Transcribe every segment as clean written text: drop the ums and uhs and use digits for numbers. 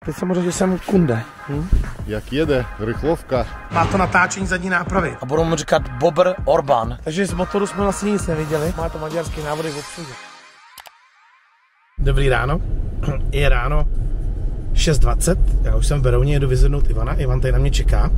teď jsem řekl, že jsem kunde. Jak jede rychlovka. Má to natáčení zadní nápravy. A budou mu říkat Bobr Orbán. Takže z motoru jsme vlastně nic neviděli. Má to maďarský návody v obsluze. Dobrý ráno. Je ráno 6:20. Já už jsem v Berouně, jedu vyzvednout Ivana. Ivan tady na mě čeká.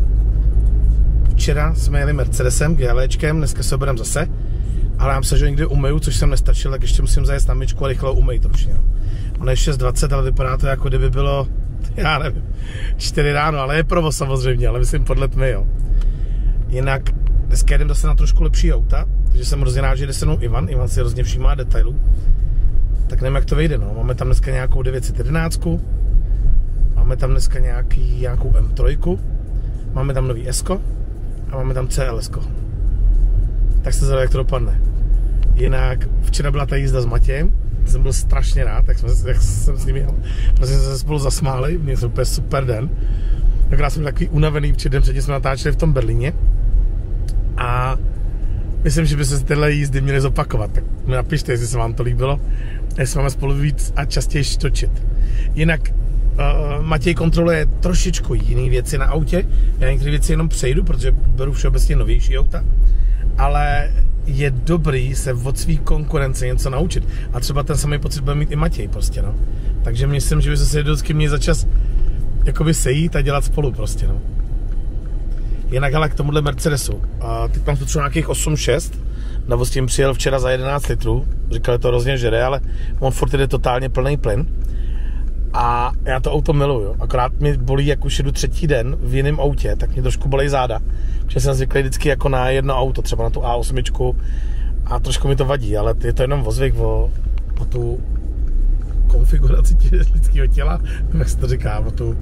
Včera jsme jeli Mercedesem, GLčkem, dneska se oberem zase. Ale já se, že někdy umyju, což jsem nestačil, tak ještě musím zajet na myčku a rychle umýt trošku. Ono je 6:20, ale vypadá to, jako kdyby bylo, já nevím, 4 ráno, ale je provoz samozřejmě, ale myslím podle tmy, jo. Jinak dneska jdem zase na trošku lepší auta, takže jsem hrozně rád, že jde se mnou Ivan si hrozně všímá detailů. Tak nevím, jak to vyjde, no. Máme tam dneska nějakou 911, máme tam dneska nějakou M3, máme tam nový S-ko a máme tam CLS-ko. Tak se zvedá, jak to dopadne. Jinak včera byla ta jízda s Matějem, jsem byl strašně rád, jak jsem s ním jel. Vlastně jsme se spolu zasmáli, měli jsme úplně super den. Akorát jsem takový unavený, den předtím jsme natáčeli v tom Berlíně. A myslím, že by se tyhle jízdy měly zopakovat. Tak mi napište, jestli se vám to líbilo, jestli máme spolu víc a častěji točit. Jinak Matěj kontroluje trošičku jiné věci na autě. Já některé věci jenom přejdu, protože beru všeobecně novější auta. Ale je dobrý se od svý konkurence něco naučit. A třeba ten samý pocit bude mít i Matěj prostě, no. Takže myslím, že by se vždycky měli za čas jakoby sejít a dělat spolu prostě, no. Jinak ale k tomuhle Mercedesu. Teď mám tu třeba nějakých 8,6. Nebo s tím přijel včera za 11 litrů. Říkali to hrozně žere, ale on furt jde totálně plný plyn. A já to auto miluju. Akorát mě bolí, jak už jedu 3. den v jiném autě, tak mě trošku bolí záda. Protože jsem zvyklý vždycky jako na jedno auto, třeba na tu A8 a trošku mi to vadí, ale je to jenom zvyk o tu konfiguraci lidského těla, jak se to říká, o tu...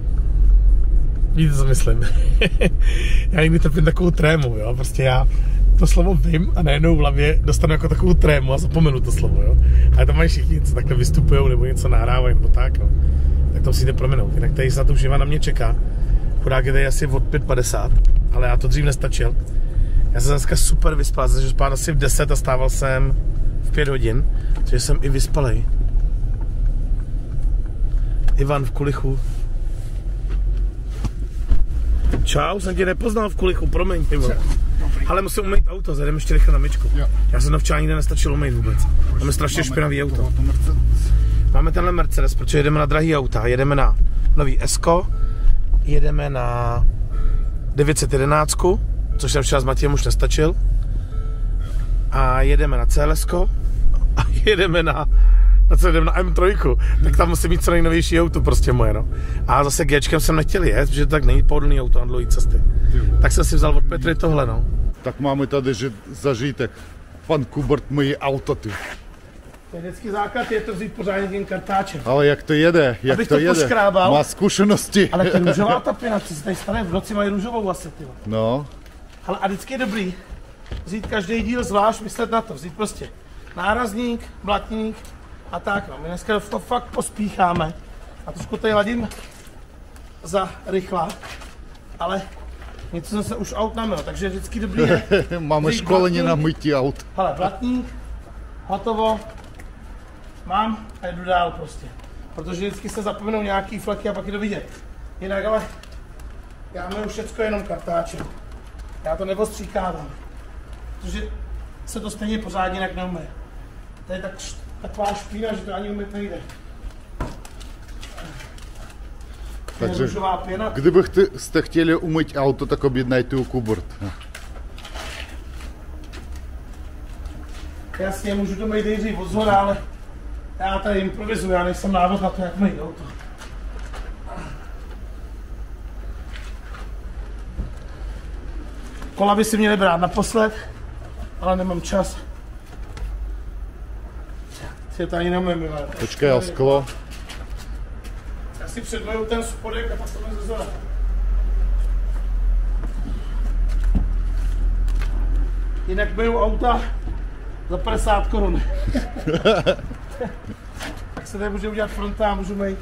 Víte, co myslím. Já někdy trpím takovou trému, jo, prostě já to slovo vím a najednou v hlavě dostanu jako takovou trému a zapomenu to slovo, jo. Ale to mají všichni, co takhle vystupujou nebo něco nahrávají nebo tak, no. Tak to musíte prominout. Jinak tady za to už Ivan na mě čeká. Chudák je tady asi od 5:50, ale já to dřív nestačil. Já jsem dneska super vyspal, jsem spal asi v 10 a stával jsem v 5 hodin, takže jsem i vyspalej. Ivan v Kulichu. Čau, jsem tě nepoznal v Kulichu, promiň, ty vole. Ale musím umýt auto, zajdeme ještě rychle na myčku. Já jsem to včera nikde nestačil umýt vůbec. Máme strašně špinavý auto. Máme tenhle Mercedes, protože jedeme na drahý auta. Jedeme na nový S-ko, jedeme na 911, což jsem včera s Matějem už nestačil. A jedeme na CLS-ko a jedeme na M3, tak tam musím mít co nejnovější auto prostě moje, no. A zase Gčkem jsem nechtěl jet, protože to tak není pohodlný auto na dlouhé cesty. Tak jsem si vzal od Petry tohle, no. Tak máme tady zažitek. Pan Kubert myje auto, ty. To je vždycky základ, je to vzít pořádně tím kartáčem. Ale jak to jede, Abych to poškrábal. Má zkušenosti. Ale to je růžová ta pěna, co se tady stane, v noci mají růžovou asi, ty. No. Ale a vždycky je dobrý vzít každý díl zvlášť, myslet na to, vzít prostě nárazník, blatník a tak, no. My dneska to fakt pospícháme a trošku tady ladím za rychlá, ale něco jsem se už aut namil, takže vždycky dobrý je. Máme školení na mytí aut. Hele, blatník, hotovo, mám a jdu dál prostě. Protože vždycky se zapomenou nějaký fleky a pak je to vidět. Jinak ale já myju všecko jenom kartáčem. Já to neostříkávám, protože se to stejně pořádně jinak neumije. To je taková špína, že to ani umyt nejde. Takže kdybyste chtěli umyť auto, tak objednajte u Kubert. Jasně, můžu to mít nejdřív od zhora, ale já tady improvizuju, já nejsem návod na to, jak mít auto. Kola by si měli brát naposled, ale nemám čas. Si to ani neumím. Počkej, a sklo. Já si předmoju ten spodek a pak to mě zezora. Jinak myju auta za 50 korun. Tak se tady může udělat fronta a můžu mít.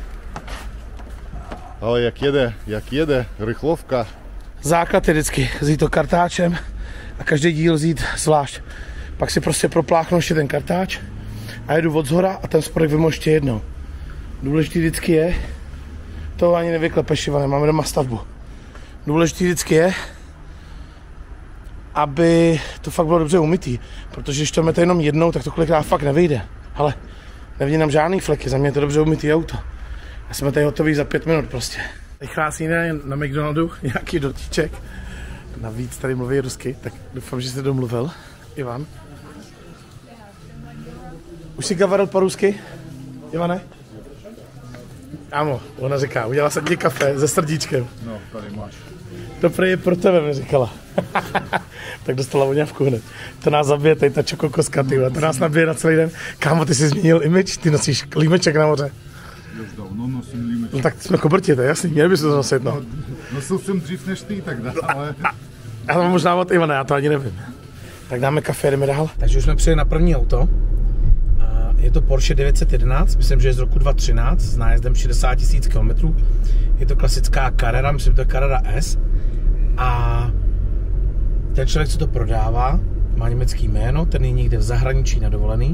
Ale jak jede rychlovka. Základ je vždycky vzít to kartáčem a každý díl vzít zvlášť. Pak si prostě propláchnu ještě ten kartáč a jedu od zhora a ten spodek vymožu ještě jednou. Důležitý vždycky je to ani nevyklepeš, Ivane, máme doma stavbu. Důležitý vždycky je, aby to fakt bylo dobře umytý, protože když to mete jenom jednou, tak to kolikrát fakt nevyjde. Ale nevidí nám žádný fleky, za mě je to dobře umytý auto. A jsme tady hotový za 5 minut prostě. Rychlá snídaně na McDonaldu, nějaký dortíček. Navíc tady mluví rusky, tak doufám, že jsi domluvil, Ivan. Už jsi gavaril po rusky, Ivane? Ámo, ona říká, udělala jsem ti kafe se srdíčkem. No, tady máš. To prý je pro tebe, mi říkala. Tak dostala voňavku hned. To nás zabije, tady ta čokokoska, ty, to nás nabije na celý den. Kámo, ty jsi změnil image, ty nosíš límeček na moře. Už dávno nosím límeček. No tak jsme kobrti, to je jasný, měli bys to nosit, no. Nosil jsem dřív než ty, tak dá, ale... Já možná od Ivana, já to ani nevím. Tak dáme kafe, jdeme dál. Takže už jsme přijeli na první auto. Je to Porsche 911, myslím, že je z roku 2013, s nájezdem 60 000 km. Je to klasická Carrera, myslím, že to je Carrera S. A ten člověk, co to prodává, má německý jméno, ten je někde v zahraničí na dovolený.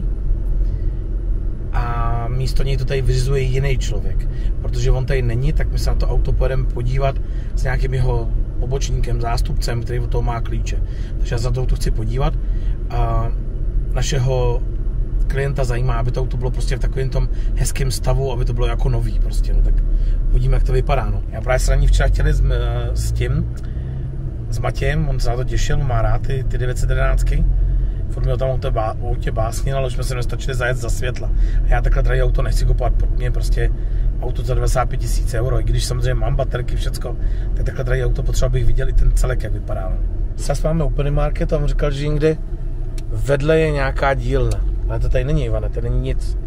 A místo něj to tady vyřizuje jiný člověk. Protože on tady není, tak my se na to auto pojedeme podívat s nějakým jeho pobočníkem, zástupcem, který od toho má klíče. Takže já se na to auto chci podívat. A našeho klienta zajímá, aby to auto bylo prostě v takovém tom hezkém stavu, aby to bylo jako nový prostě, no tak uvidíme, jak to vypadá, no. Já právě se na ní včera chtěli s Matějem, on se na to těšil, má rád ty 911. Furt měl tam o autě básnil, ale už jsme se nestačili zajet za světla. A já takhle drahý auto nechci kupovat, pro mě prostě auto za 95 000 €, i když samozřejmě mám baterky, všecko, tak takhle drahý auto potřeba bych viděl i ten celek, jak vypadá, no. Zase máme open market a on říkal, že někde vedle je nějaká dílna. Ale to tady není, Ivane, tady není nic.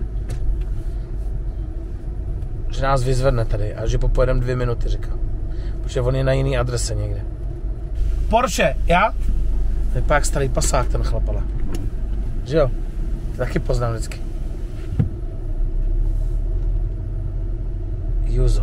Že nás vyzvedne tady a že popojedeme 2 minuty, říkal. Protože on je na jiný adrese někde. Porsche, já? Vypadá jak starý pasák ten chlapala. Že jo? Taky poznám vždycky. Juzo.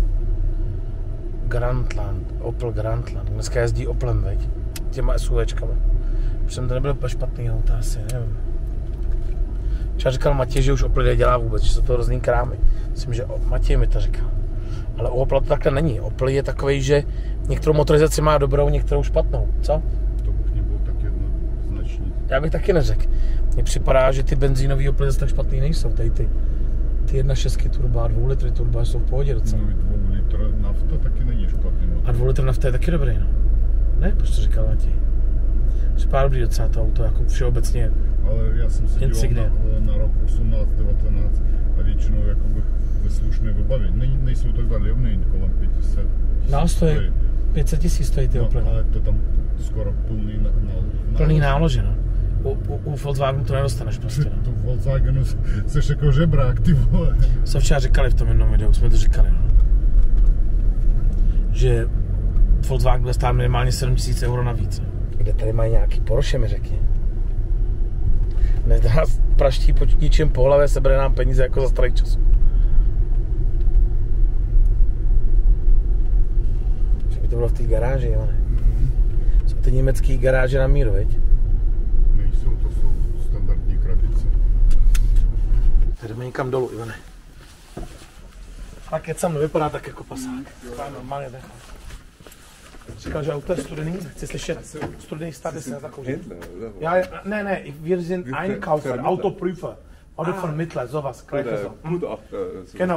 Grandland, Opel Grandland. Dneska jezdí Oplem, veď? Těma SUVčkama. Protože to nebylo špatný auto asi, nevím. Třeba říkal Matěj, že už Opel nedělá vůbec, že jsou to hrozný krámy. Myslím, že Matěj mi to říkal. Ale u Opla to takhle není. Opel je takovej, že některou motorizaci má dobrou, některou špatnou. Co? To bych nebyl tak jednoznačný. Já bych taky neřekl. Mně připadá, že ty benzínový Opely zase tak špatný nejsou. Tady ty 1.6 turbo a 2 litry turbo jsou v pohodě docela. No i 2 litr nafta taky není špatný. No. A 2 litr nafta je taky dobrý, no. Ne? Proč to říkal Matěj? Připadá dobrý docela to auto, jako všeobecně. Ale já jsem se díval na rok 18, 19 a většinou jakoby ve slušné vybavě. Nejsou takhle levný, kolem 500. No, stojí 500 000 stojí ty Opely. Ale to tam skoro plný plný nálože, no. U Volkswagenu to nedostaneš prostě, no. Tu Volkswagenu seš jako žebrák, ty vole. Co včera říkali v tom jednom videu, jsme to říkali, no. Že Volkswagen bude stát minimálně 7 000 € navíc. Kde tady mají nějaký Porsche, mi řekni. Nás praští po ničem po hlavě, sebere nám peníze jako za starý čas. Že by to bylo v té garáži, jo, ne? Jsou ty německý garáže na míru, veď? Nejsou, to jsou standardní krabice. Tady jdeme někam dolů, Ivane. Tak kecam, nevypadá tak jako pasák. To je normálně tak. Říkal, že auto je studený, chci slyšet studený stát, jestli nezakouřím. Ja, ne, wir sind Einkaufer, Autoprüfer. Autovermittler, sowas, gleich so. Genau.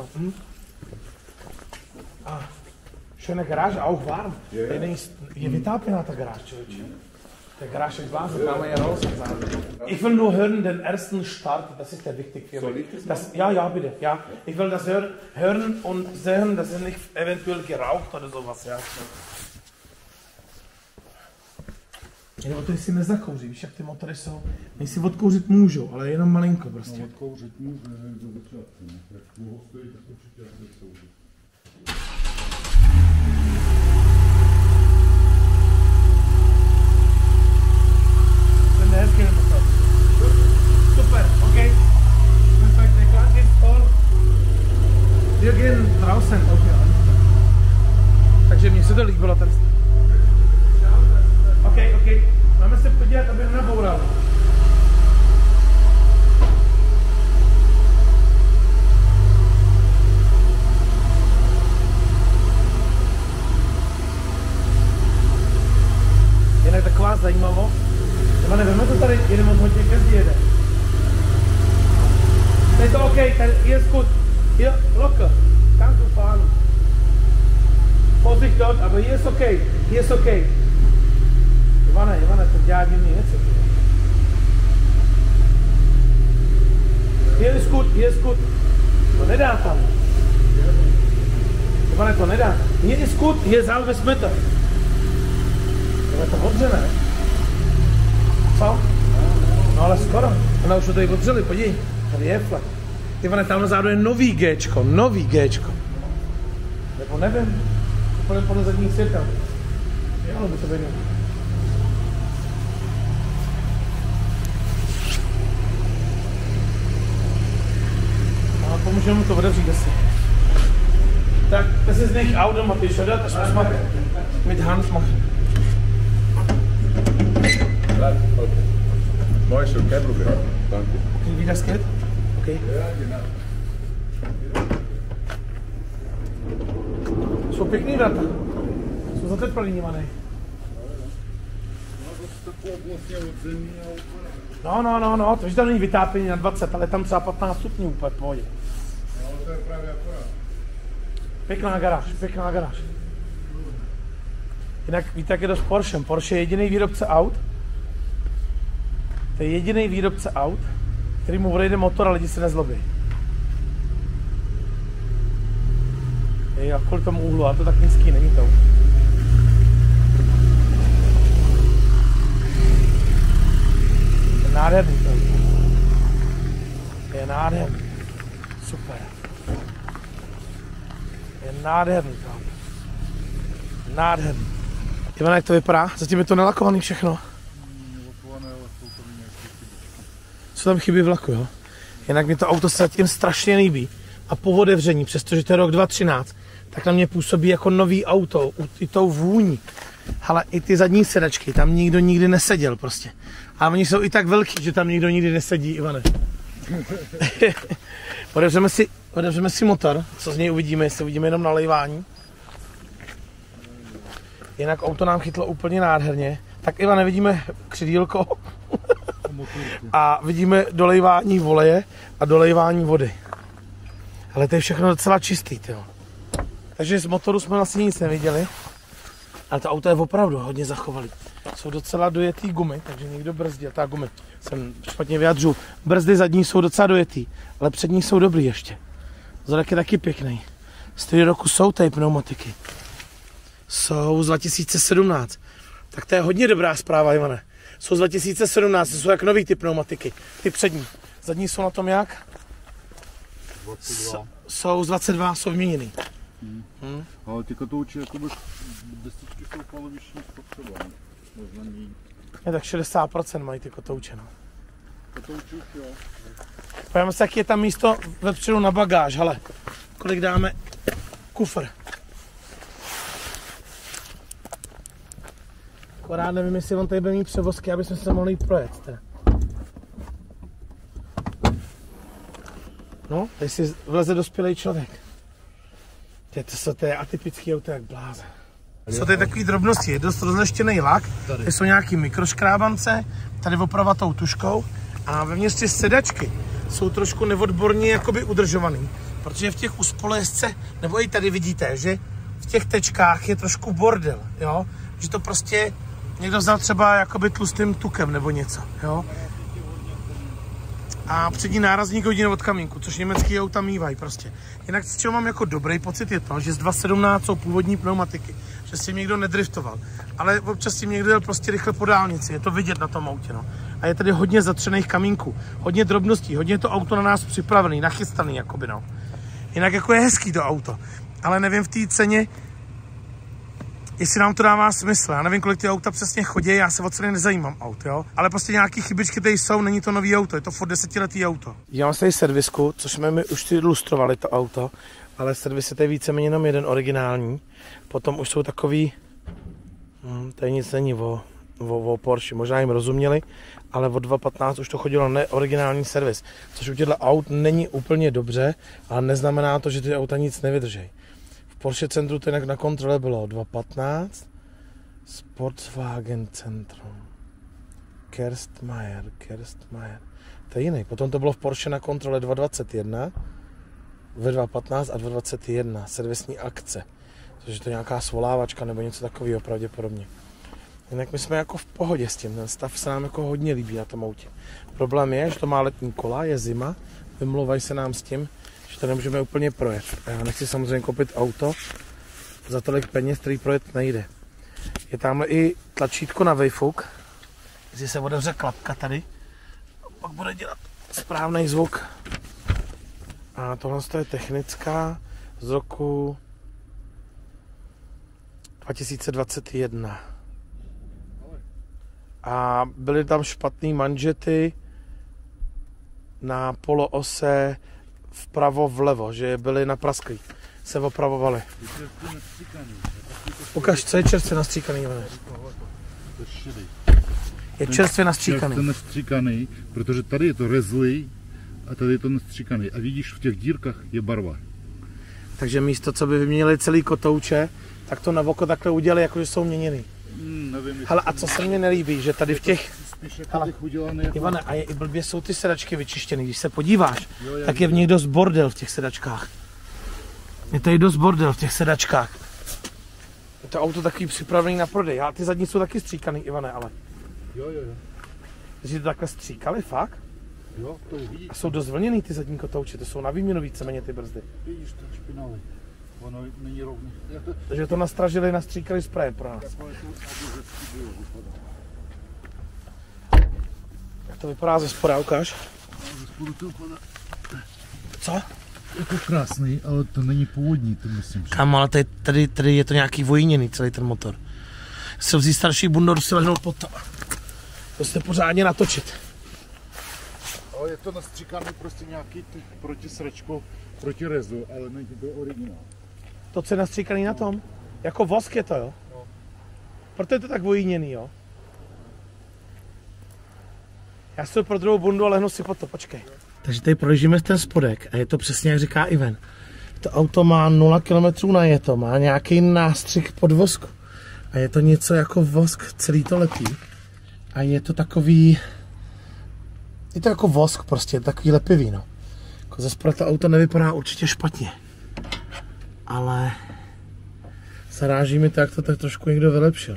Schöne Garage, auch warm. Je vytápěná ta garáž, člověče. Der Garage ist warm, das kann man ja raus sagen. Ich will nur hören den ersten Start, das ist der wichtig für mich. Das, ja, bitte, ja. Ich will das hören und sehen, dass er nicht eventuell geraucht oder sowas, ja. Jenom ty si nezakouří, víš, jak ty motory jsou. Oni si odkouřit můžou, ale jenom malinko prostě. No, odkouřit můžu, nevím, do začátku. Jak dlouho stojí, tak určitě nezakouří. Ten hezký motor. Super, ok. Perfekt, der Klang ist toll. Wir gehen draußen, ok. Takže mně se to líbilo ten. Ok. Máme se podívat, aby nenaboural. zajímavost. Ivane, veme to tady, jedeme od hodně, každý jede. Tady to OK, tady je skut. Hier, locker. Kannst du fahren. Vorsicht dort, aber hier ist okay. Hier ist okay. Ivane, to dělá divný něco. Hier ist gut. To nedá tam. Ivane, to nedá. Hier ist gut, hier ist halbes Meter. To je to odřené. Co? No ale skoro. Ona už to tady odřeli, podívej. Tady je flak. Ivane, tam vzadu je nový Gčko. Nebo nevím. Úplně podle zadních světel. Jo, by to bylo. A pomůžeme mu to otevřít asi. Tak, das ist nicht automatisch, oder? Das muss man mit Hand machen. Okay. Mooi zo, kein Problem. Danke. Wie das geht? Okay. Ja, genau. Jsou pěkný vrata. Jsou zateplení, Ivane. No, to že tam není vytápění na 20, ale tam třeba 15 stupňů úplně v pohodě. No, to je právě akorát. Pěkná garáž. Jinak víte, jak je to s Porschem. Porsche je jediný výrobce aut. To je jediný výrobce aut, který mu odejde motor a lidi se nezlobí. A kvůli tomu úhlu, ale to tak nízký není to. Je nádherný to. Je nádherný. Super. Je nádherný to. Nádherný. Ivane, jak to vypadá? Zatím je to nelakovaný všechno. Co tam chybí v laku, jo? Jinak mi to auto se zatím strašně líbí. A po otevření, přestože to je rok 2013, tak na mě působí jako nový auto, i tou vůní. Ale i ty zadní sedačky, tam nikdo nikdy neseděl prostě. A oni jsou i tak velký, že tam nikdo nikdy nesedí, Ivane. Otevřeme si motor, co z něj uvidíme, jestli uvidíme jenom nalejvání. Jinak auto nám chytlo úplně nádherně. Tak Ivane, vidíme křidílko a vidíme dolejvání voleje a dolejvání vody. Ale to je všechno docela čistý, tyjo. Takže z motoru jsme vlastně nic neviděli. Ale to auto je opravdu hodně zachovalý. Jsou docela dojetý gumy, takže někdo brzdil. Ta gumy, jsem špatně vyjadřu. Brzdy zadní jsou docela dojetý, ale přední jsou dobrý ještě. Zadek je taky pěkný. Z toho roku jsou tady pneumatiky. Jsou z 2017. Tak to je hodně dobrá zpráva, Ivane. Jsou z 2017, jsou jak nový ty pneumatiky. Ty přední. Zadní jsou na tom jak? 22. Jsou z 22, jsou vyměněný. Ale ty kotouči, jakoby destičky jsou poloviční spotřeba. Možná ní. Je tak 60% mají ty kotouče, no. Kotouči už jo. Pojďme se, jak je tam místo vepředu na bagáž, hele. Kolik dáme kufr. Akorát nevím, jestli on tady bude mít převozky, aby jsme se mohli jít projet. Teda. No, tady si vleze dospělý člověk. To je atypický auto jak bláze. Jsou tady takové drobnosti, je dost rozleštěný lak, tady jsou nějaký mikroškrábance, tady oprava tou tuškou a vevnitř ty sedačky jsou trošku neodborně jakoby udržovaný, protože v těch uspolezce, nebo i tady vidíte, že v těch tečkách je trošku bordel, jo? Že to prostě někdo vzal třeba jakoby tlustým tukem nebo něco, jo? A přední nárazník hodin od kamínku, což německý auta mývají prostě. Jinak z čeho mám jako dobrý pocit je to, že z 2.17 jsou původní pneumatiky, že si někdo nedriftoval, ale občas si někdo jel prostě rychle po dálnici, je to vidět na tom autě, no. A je tady hodně zatřených kamínků, hodně drobností, hodně to auto na nás připravený, nachystaný jakoby, no. Jinak jako je hezký to auto, ale nevím v té ceně, jestli nám to dává smysl. Já nevím, kolik ty auta přesně chodí, já se o ceny nezajímám aut, jo. Ale prostě nějaký chybičky tady jsou, není to nový auto, je to furt 10letý auto. Dělám se tady servisku, což jsme mi už lustrovali to auto, ale servis je tady víceméně jenom jeden originální. Potom už jsou takový, tady nic není o Porsche, možná jim rozuměli, ale od 2.15 už to chodilo neoriginální servis, což u těchto aut není úplně dobře, ale neznamená to, že ty auta nic nevydrží. V Porsche centru to jinak na kontrole bylo 2.15, Sportswagen centrum. Gerstmayer. To je jiný. Potom to bylo v Porsche na kontrole 221, ve 2.15 a 2.21, servisní akce. Což je to nějaká svolávačka nebo něco takového pravděpodobně. Jinak my jsme jako v pohodě s tím, ten stav se nám jako hodně líbí na tom autě. Problém je, že to má letní kola, je zima, vymlouvají se nám s tím, že to nemůžeme úplně projet. Já nechci samozřejmě koupit auto za tolik peněz, který projet nejde. Je tamhle i tlačítko na výfuk, jestli se otevře klapka tady, pak bude dělat správný zvuk. A tohle je technická z roku 2021. A byly tam špatné manžety na poloose vpravo vlevo, že byly naprasklý, se opravovaly. Ukaž, co je čerstvě nastříkaný, Ivane. Je čerstvě nastříkaný. Čerstvě nastříkaný, protože tady je to rezlý a tady je to nastříkaný. A vidíš, v těch dírkách je barva. Takže místo, co by vyměnili celý kotouče, tak to na oko takhle udělali, jakože jsou měněný. Nevím, hele, a co se mně nelíbí, že tady v těch... Hele, Ivane, a je i blbě jsou ty sedačky vyčištěny. Když se podíváš, tak je v nich dost bordel v těch sedačkách. Je tady dost bordel v těch sedačkách. Je to auto takový připravený na prodej. A ty zadní jsou taky stříkaný, Ivane, ale... Jo. Takže to takhle stříkali, fakt? Jo, to vidíš. A jsou dost vlněný ty zadní kotouče, to jsou na výměnu víceméně ty brzdy. Vidíš, to je špinavý. Ono není rovný. Takže to nastražili, nastříkali sprejem pro nás. Jak to vypadá ze spoda, ukáž? Ze spodu to vypadá. Co? Je to krásný, ale to není původní, to myslím. Kam, ale tady je to nějaký vojíněný celý ten motor. Si vzít starší bundor, si lehnout pod to. To jste pořádně natočit. Ale je to nastříkaný prostě nějaký proti sračko, proti rezu, ale není to originál. To, co je nastříkaný na tom? Jako vosk je to, jo? No. Proto je to tak vojíněný, jo? Já si to pro druhou bundu a lehnu si pod to, počkej. Takže tady projíždíme ten spodek a je to přesně jak říká Ivan. To auto má 0 km najeto, má nějaký nástřih pod vosku. A je to něco jako vosk, celý to lepí. A je to takový... Je to jako vosk prostě, takový lepivý, no. Jako ze spoda to auto nevypadá určitě špatně. Ale... zaráží mi to, jak to tak trošku někdo vylepšil.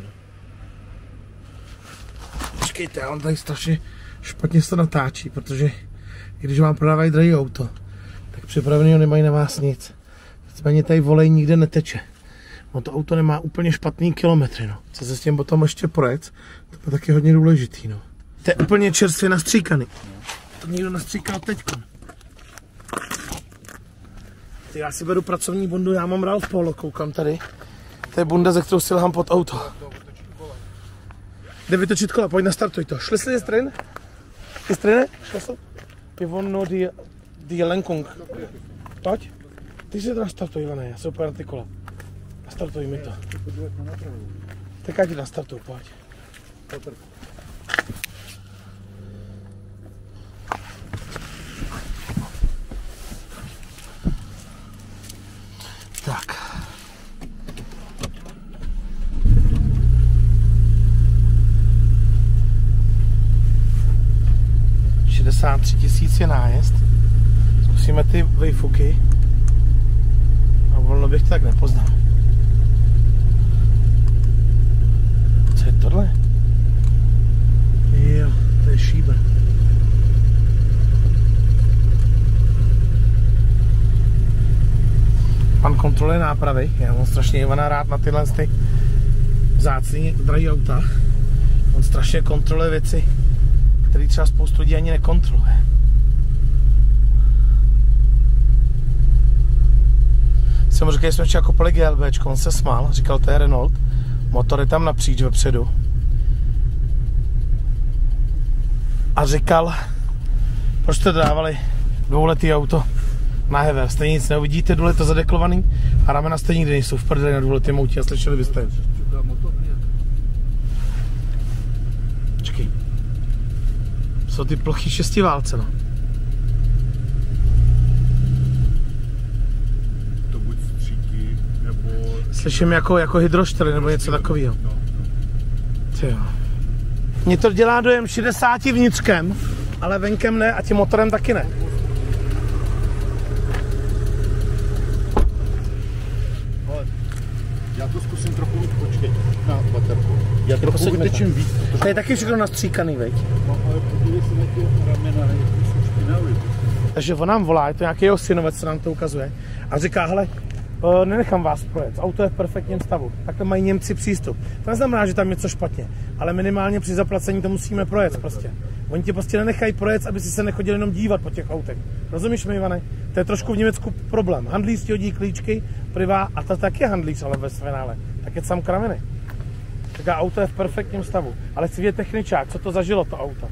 Počkejte, on tady strašně špatně se to natáčí, protože když vám prodávají drahé auto, tak připravený nemají na vás nic. Nicméně tady volej nikde neteče. No to auto nemá úplně špatný kilometry, no. Co se s tím potom ještě projet, to je taky hodně důležitý, no. To je úplně čerstvě nastříkaný. To někdo nastříkal teďko. Já si beru pracovní bundu, já mám Ralph Polo, koukám tady. To je bunda, ze kterou si lhám pod auto. Jde vytočit kola, pojď nastartuj to. Schlüssel ist drin? Ist drin? Schlüssel? Wir wollen nur die Lenkung. Pojď. Ty si to nastartuj, Ivane, já se upojím na ty kola. Nastartuj mi to. Tak já ti nastartuj, pojď. Tak. $63 000 je nájezd. Zkusíme ty výfuky. A volno bych to tak nepoznal. Co je tohle? Jo, to je šíber. Pan kontroluje nápravy. Já mám strašně Ivana rád na tyhle ty vzácný drahý auta. On strašně kontroluje věci, které třeba spoustu lidí ani nekontroluje. Jsem mu říkal, že jsme včera kopali GLBčko, on se smál, říkal, to je Renault. Motor je tam napříč vepředu. A říkal, proč jste dávali dvouletý auto na hever, stejně nic neuvidíte, důle je to zadeklovaný a ramena stejně nikdy nejsou v prdeli na dvouletém autě a slyšeli byste. Počkej. Jsou ty plochy šestiválce, no. To buď stříky, nebo... Slyším jako hydroštely nebo něco takového. No. Tyjo. Mně to dělá dojem 60 vnitřkem, ale venkem ne a tím motorem taky ne. Já to zkusím trochu víc, počkej, na baterku. Já trochu vytečím víc. To je taky všechno nastříkaný, veď? No ale podívej se na ty ramena, jak jsou špinavý. Takže on nám volá, je to nějaký jeho synovec, co nám to ukazuje. A říká, hele, nenechám vás projet, auto je v perfektním stavu. Takhle mají Němci přístup. To neznamená, že tam je něco špatně, ale minimálně při zaplacení to musíme projet prostě. Oni tě prostě nenechají projet, aby si se nechodil jenom dívat po těch autech. Rozumíš mi, Ivane? To je trošku v Německu problém. Handlíř ti hodí klíčky, privá, a to taky je handlíř, ale ve finále. Tak je to sam kraviny. Tak auto je v perfektním stavu. Ale chci vědět techničák, co to zažilo, to auto.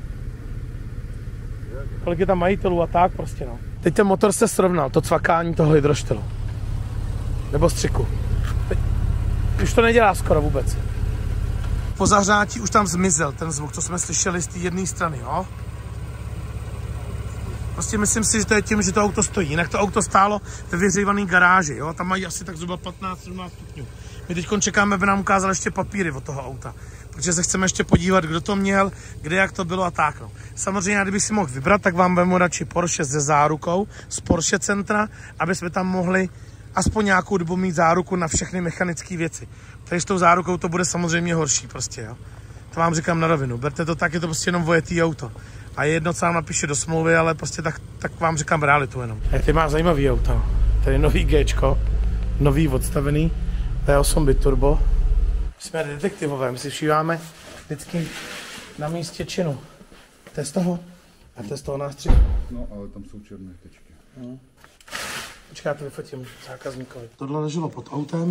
Kolik je tam majitelů a tak prostě, no. Teď ten motor se srovnal, to cvakání toho hydroštylu. Nebo střiku. Teď už to nedělá skoro vůbec. Po zahřátí už tam zmizel ten zvuk, co jsme slyšeli z té jedné strany, jo. Prostě myslím si, že to je tím, že to auto stojí. Jinak to auto stálo ve vyhřívané garáži, jo. Tam mají asi tak zhruba 15-17 stupňů. My teď čekáme, aby nám ukázal ještě papíry od toho auta. Protože se chceme ještě podívat, kdo to měl, kde, jak to bylo a tak. No. Samozřejmě, kdybych si mohl vybrat, tak vám vemu radši Porsche se zárukou z Porsche centra, aby jsme tam mohli aspoň nějakou dobu mít záruku na všechny mechanické věci. Takže s tou zárukou to bude samozřejmě horší prostě, jo. To vám říkám na rovinu. Berte to tak, je to prostě jenom vojetý auto. A je jedno, co vám napíše do smlouvy, ale prostě tak vám říkám realitu jenom. Ty má zajímavý auto. Tady nový Gčko, nový odstavený, V8 biturbo. Jsme detektivové, my si všíváme vždycky na místě činu. To je z toho a to je z toho nástřiku. No, ale tam jsou černé tečky. Počkej, já to vyfotím zákazníkovi. Tohle leželo pod autem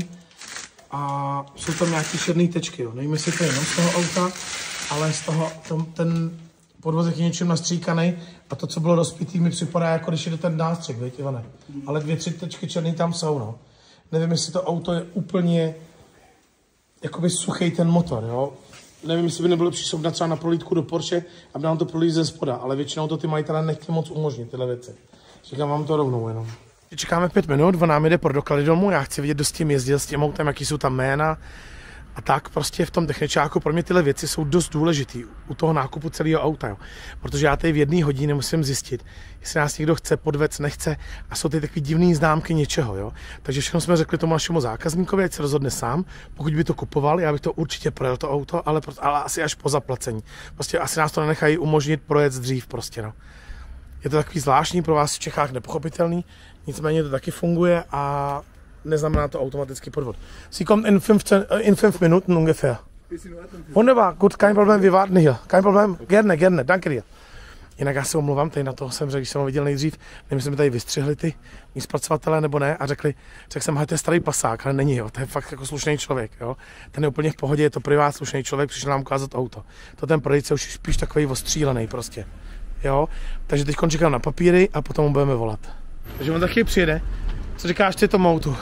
a jsou tam nějaký černé tečky, jo. Nevím, jestli to je jenom z toho auta, ale z toho ten podvozek je něčím nastříkaný a to, co bylo rozpitý, mi připadá, jako když je ten nástřik, víš, Ivane. Ale 2-3 tečky černý tam jsou, no. Nevím, jestli to auto je úplně jakoby suchý ten motor, jo. Nevím, jestli by nebylo lepší sobrat třeba na prolítku do Porsche, aby nám to prolít ze spoda, ale většinou to ty majitelé nechtějí moc umožnit, tyhle věci. Říkám vám to rovnou jenom. Čekáme 5 minut, on nám jde pro doklady domů, já chci vidět, kdo s tím jezdil, s tím autem, jaký jsou tam jména. A tak prostě v tom techničáku pro mě tyhle věci jsou dost důležitý u toho nákupu celého auta, jo. Protože já tady v 1 hodině musím zjistit, jestli nás někdo chce, podvec, nechce a jsou tady takový divný známky něčeho, jo. Takže všechno jsme řekli tomu našemu zákazníkovi, ať se rozhodne sám, pokud by to kupoval, já bych to určitě projel to auto, ale asi až po zaplacení. Prostě asi nás to nenechají umožnit projet dřív prostě, no. Je to takový zvláštní, pro vás v Čechách nepochopitelný, nicméně to taky funguje a neznamená to automaticky podvod. Sie kommt in 5 Minuten ungefähr. Wunderbar, gut, kein Problem, wir warten hier. Kein Problem, gerne, danke dir. Jinak já se omluvám, tady na toho jsem řekl, když jsem ho viděl nejdřív, nevím, jestli mi tady vystřihli ty mý zpracovatelé nebo ne a řekl jsem, že to je starý pasák, ale není, jo, to je fakt jako slušný člověk, jo. Ten je úplně v pohodě, je to privát slušný člověk, přišel nám ukázat auto. To ten prodejce už spíš takový ostřílený prostě, jo. Takže teď čekám na papíry a potom mu budeme volat. Takže on taky přijede. Co říkáš ty tomu autu?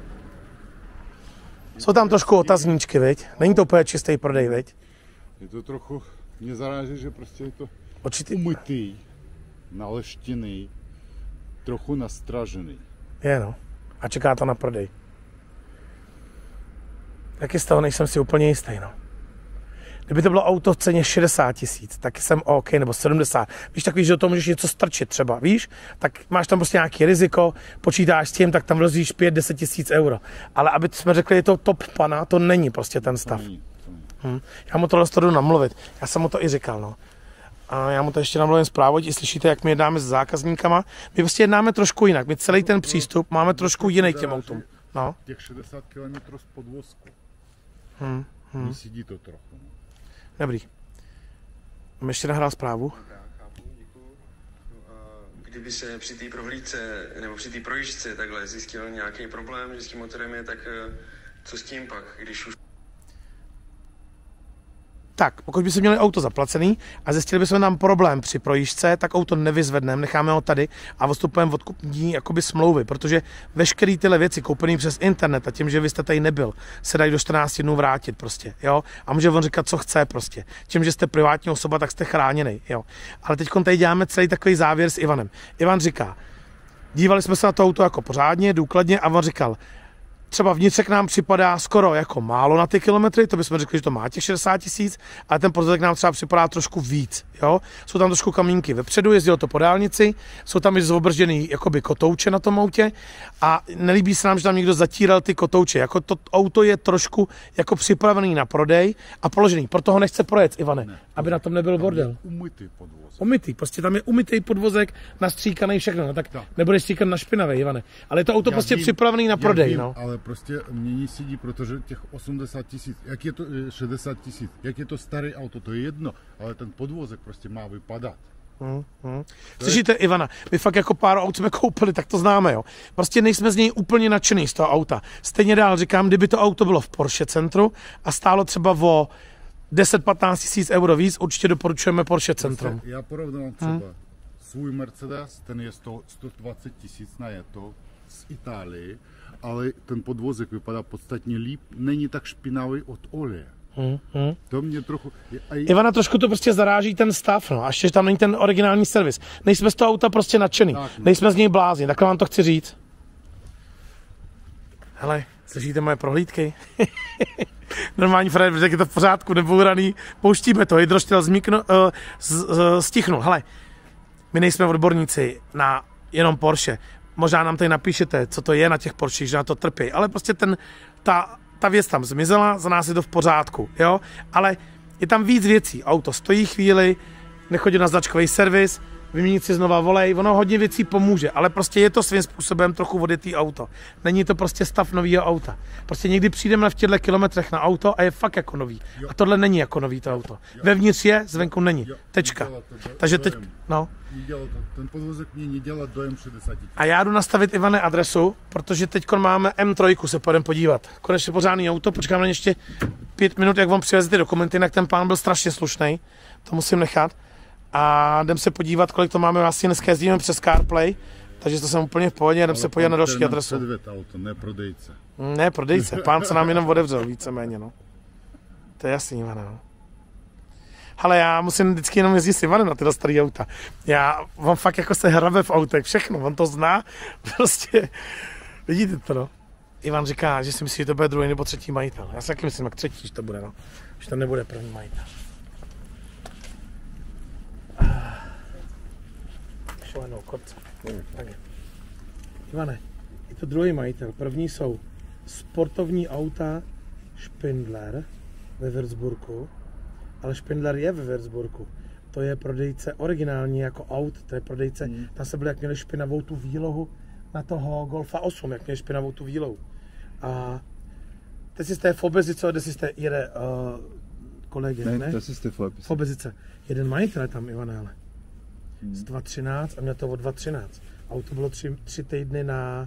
Jsou tam trošku otazníčky, viď? Není to úplně čistý prodej, viď? Je to trochu, mě zaráží, že prostě je to umytý, naleštěný, trochu nastražený. Je, no. A čeká to na prodej. Taky z toho nejsem si úplně jistý, no. Kdyby to bylo auto v ceně 60 000, tak jsem OK, nebo 70. Víš, tak víš, že do toho můžeš něco strčit třeba, víš? Tak máš tam prostě nějaký riziko, počítáš s tím, tak tam rozvíjíš 5-10 000 euro. Ale aby jsme řekli, je to top pana, to není prostě ten stav. Já mu tohle jdu namluvit, já jsem mu to i říkal, no. A já mu to ještě namluvím zprávu, ať slyšíte, jak my jednáme s zákazníkama. My prostě jednáme trošku jinak, my celý ten přístup máme trošku jiný k těm autům. No. Těch 60 km z podvozku. Vysidí to trochu. Dobrý. Mám ještě nahrál zprávu. Kdyby se při té prohlídce nebo při té projížďce takhle zjistil nějaký problém, že s tím motorem je, tak co s tím pak, když už... Tak, pokud by se měli auto zaplacený a zjistili bychom tam problém při projížďce, tak auto nevyzvedneme, necháme ho tady a odstupujeme od kupní jakoby smlouvy, protože veškeré tyhle věci koupené přes internet a tím, že vy jste tady nebyl, se dají do 14 dnů vrátit prostě, jo? A může on říkat, co chce prostě. Tím, že jste privátní osoba, tak jste chráněný, jo? Ale teď tady děláme celý takový závěr s Ivanem. Ivan říká, dívali jsme se na to auto jako pořádně, důkladně a on říkal, třeba vnitřek nám připadá skoro jako málo na ty kilometry, to bychom řekli, že to má těch 60 000, ale ten podvozek nám třeba připadá trošku víc, jo. Jsou tam trošku kamínky vepředu, jezdilo to po dálnici, jsou tam i zobržděný jakoby kotouče na tom autě a nelíbí se nám, že tam někdo zatíral ty kotouče, jako to auto je trošku jako připravený na prodej a položený, proto ho nechce projet, Ivane, aby na tom nebyl bordel. Umytý podvozek. Umytý, prostě tam je umytý podvozek, nastříkaný všechno, no tak nebudeš stříkat na špinavé, Ivane, ale je to auto prostě připravený na prodej, no. Ale prostě mě nesedí, protože těch 80 000, jak je to 60 000, jak je to staré auto, to je jedno, ale ten podvozek prostě má vypadat. Slyšíte, Ivana, my fakt jako pár aut jsme koupili, tak to známe, jo. Prostě nejsme z něj úplně nadšený z toho auta. Stejně dál říkám, kdyby to auto bylo v Porsche centru a stálo třeba o 10-15 000 euro víc, určitě doporučujeme Porsche centrum. Já porovnám třeba svůj Mercedes, ten je 120 000 na to z Itálie, ale ten podvozek vypadá podstatně líp, není tak špinavý od oleje. To mě trochu... Ivana, trošku to prostě zaráží ten stav, no, a ještě tam není ten originální servis. Nejsme z toho auta prostě nadšený, nejsme z něj blázni, takhle vám to chci říct. Hele, slyšíte moje prohlídky? Normální Fred, jak je to v pořádku, nebouraný, pouštíme to, hydroštěl stichnul. Hele, my nejsme odborníci na jenom Porsche. Možná nám tady napíšete, co to je na těch Porsche, že na to trpí, ale prostě ta věc tam zmizela, za nás je to v pořádku, jo, ale je tam víc věcí, auto stojí chvíli, nechodí na značkový servis, vyměnit si znova volej, ono hodně věcí pomůže, ale prostě je to svým způsobem trochu odjetý auto. Není to prostě stav nového auta. Prostě někdy přijdeme v těchto kilometrech na auto a je fakt jako nový. A tohle není jako nový to auto. Vevnitř je, zvenku není. Tečka. Takže teď, no. Ten podvozek mě nedělá dojem 60 000. A já jdu nastavit Ivane adresu, protože teď máme M3, se půjdeme podívat. Konečně pořádný auto, počkám na ně ještě 5 minut, jak vám přiveze ty dokumenty, jinak ten pán byl strašně slušný, to musím nechat. A jdem se podívat, kolik to máme, vlastně dneska jezdíme přes CarPlay, takže to jsem úplně v pohodě, jdem se podívat na další adresu. Auto, ne prodejce. Ne prodejce, pán se nám jenom otevřel víceméně, no. To je jasný, Ivana, no. Ale já musím vždycky jenom jezdit s Ivanem na tyhle starý auta. On fakt jako se hrabe v autech, všechno, on to zná, prostě, vidíte to, no. Ivan říká, že si myslí, že to bude druhý nebo třetí majitel. Já si taky myslím, jak třetí, že to bude, no. Že to nebude první majitel. Šlenou korce. Tak je. Ivane, je to druhý majitel. První jsou sportovní auta Spindler ve Würzburgu, ale Spindler je ve Würzburgu. To je prodejce originální jako aut, to je prodejce, tam se byli, jak měli špinavou tu výlohu na toho Golfa 8, jak měli špinavou tu výlohu. A teď si jste v Obezice, kde si jste jede kolegy, ne? To si jste v Obezice. Jeden majitel tam, Ivane, ale. Z 2013 a měl to od 2013. Auto bylo 3 týdny na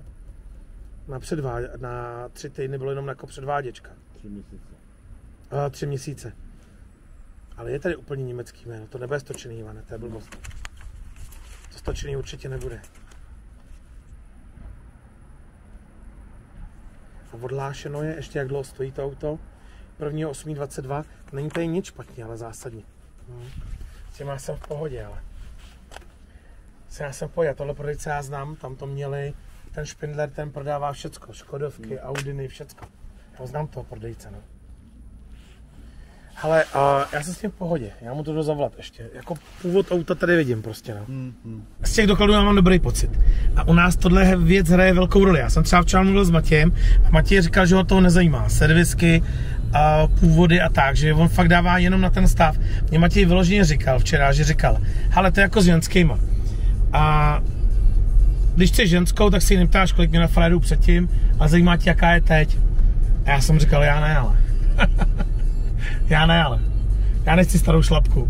3 týdny bylo jenom jako předváděčka. 3 měsíce. 3 měsíce. Ale je tady úplně německý jméno, to nebude stočený, Ivane, to je blbost. To stočený určitě nebude. A odhlášeno je, ještě jak dlouho stojí to auto. 1.8.22, není tady nic špatně, ale zásadně. S těma jsem v pohodě, ale. Já jsem v pohodě, tohle prodejce já znám, tam to měli, ten Spindler, ten prodává všecko, Škodovky, Audiny, všecko. Já znám toho prodejce, no. Ale já jsem s tím v pohodě, já mu to jdu zavolat ještě, jako původ auta tady vidím prostě, no. Z těch dokladů já mám dobrý pocit. A u nás tohle věc hraje velkou roli. Já jsem třeba včera mluvil s Matějem a Matěj říkal, že ho toho nezajímá. Servisky, původy a tak, že on fakt dává jenom na ten stav. Mě Matěj vyloženě říkal včera, že říkal, hele, to je jako s ženskýma. A když chceš ženskou, tak si ji neptáš, kolik mě na frajeru předtím, a zajímá tě, jaká je teď. A já jsem říkal, já ne, ale. Já nechci starou šlapku.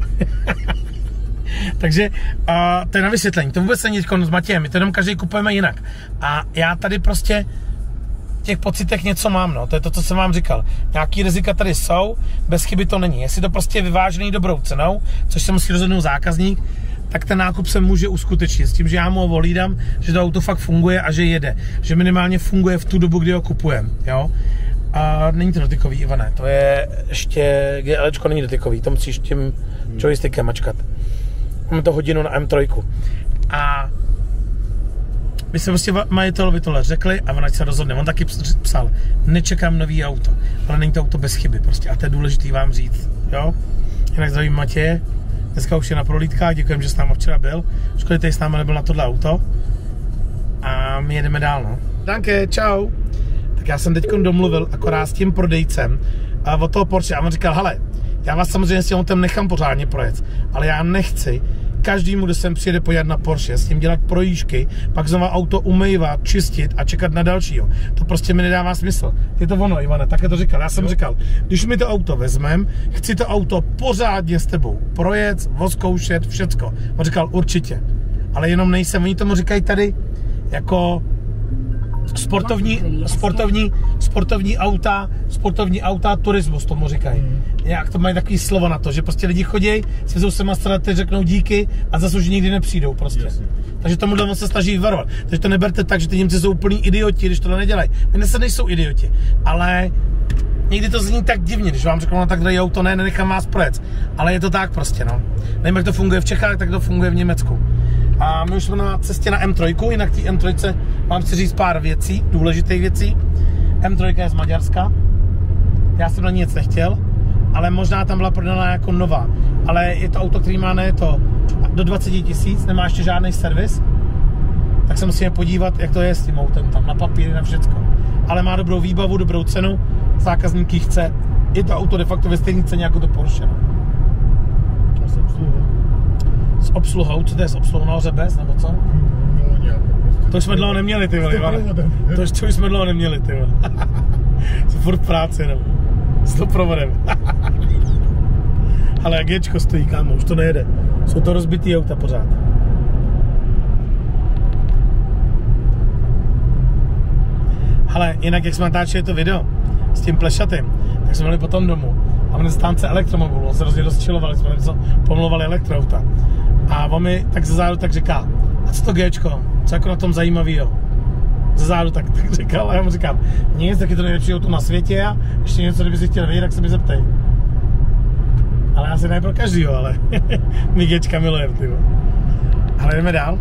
Takže to je na vysvětlení. To vůbec není s Matějem, my to jenom každý kupujeme jinak. A já tady prostě v těch pocitech něco mám, no. To je to, co jsem vám říkal. Nějaký rizika tady jsou, bez chyby to není. Jestli to prostě je vyvážený dobrou cenou, což se musí rozhodnout zákazník, tak ten nákup se může uskutečnit s tím, že já mu ho ohlídám, že to auto fakt funguje a že jede. Že minimálně funguje v tu dobu, kdy ho kupujeme, jo. A není to dotykový, Ivane, to je ještě, GLčko není dotykový, to musíš tím joystickem mačkat. Máme to hodinu na M3. A My jsme prostě majitelovi tohle řekli a on ať se rozhodne. On taky psal, nečekám nový auto, ale není to auto bez chyby prostě a to je důležitý vám říct, jo. Jinak zdravím Matěje, dneska už je na prohlídkách, děkujem, že s námi včera byl. Škoda, že s námi nebyl na tohle auto. A my jedeme dál, no. Danke, čau. Tak já jsem teď domluvil akorát s tím prodejcem od toho Porsche a on říkal, hele, já vás samozřejmě s tím autem nechám pořádně projet, ale já nechci každému, kdo sem přijede podívat na Porsche, s tím dělat projížďky, pak znovu auto umývat, čistit a čekat na dalšího. To prostě mi nedává smysl. Je to ono, Ivane, také to říkal. Já jsem říkal, když mi to auto vezmem, chci to auto pořádně s tebou projet, odzkoušet, všecko. On říkal, určitě. Ale jenom nejsem, oni tomu říkají tady jako sportovní auta, turismus tomu říkají. Jak to mají takový slovo na to, že prostě lidi chodí, si vezou se teď řeknou díky a zase už nikdy nepřijdou prostě. Takže tomuhle se snaží vyvarovat. Takže to neberte tak, že ty Němci jsou úplný idioti, když tohle nedělají. My se nejsou idioti, ale někdy to zní tak divně, když vám řeknou, no tak drahý auto, ne, nenechám vás projet. Ale je to tak prostě, no. Nevím, jak to funguje v Čechách, tak to funguje v Německu. A my už jsme na cestě na M3, jinak té M3 mám si říct pár věcí, důležitých věcí. M3 je z Maďarska, já jsem na ní nic nechtěl, ale možná tam byla prodaná jako nová. Ale je to auto, který má to do 20 000, nemá ještě žádný servis, tak se musíme podívat, jak to je s tím autem, tam na papíry, na všecko. Ale má dobrou výbavu, dobrou cenu, zákazník ji chce, je to auto de facto ve stejné ceně jako to Porsche. S obsluhou, co to je s obsluhou nahoře bez, nebo co? No nějak prostě. To už jsme dlouho neměli, ty vole, Ivane. To už jsme dlouho neměli, ty vole. Jsou furt v práci jenom. S doprovodem. Ale jak Gčko stojí, kámo, už to nejede. Jsou to rozbitý auta pořád. Ale jinak, jak jsme natáčeli to video s tím plešatým, tak jsme byli potom domů. A on je stánce elektromobilu, on se hrozně rozčilovali, jsme něco pomlouvali elektroauta. A on mi tak ze zádu tak říká, a co to Gčko, co jako na tom zajímavýho? Ze zádu tak říkal a já mu říkám, nic, tak je to nejlepší auto na světě a ještě něco, kdyby si chtěl vědět, tak se mi zeptej. Ale já si ne pro každýho, ale my Gčka milujeme, tyvo. Ale jdeme dál.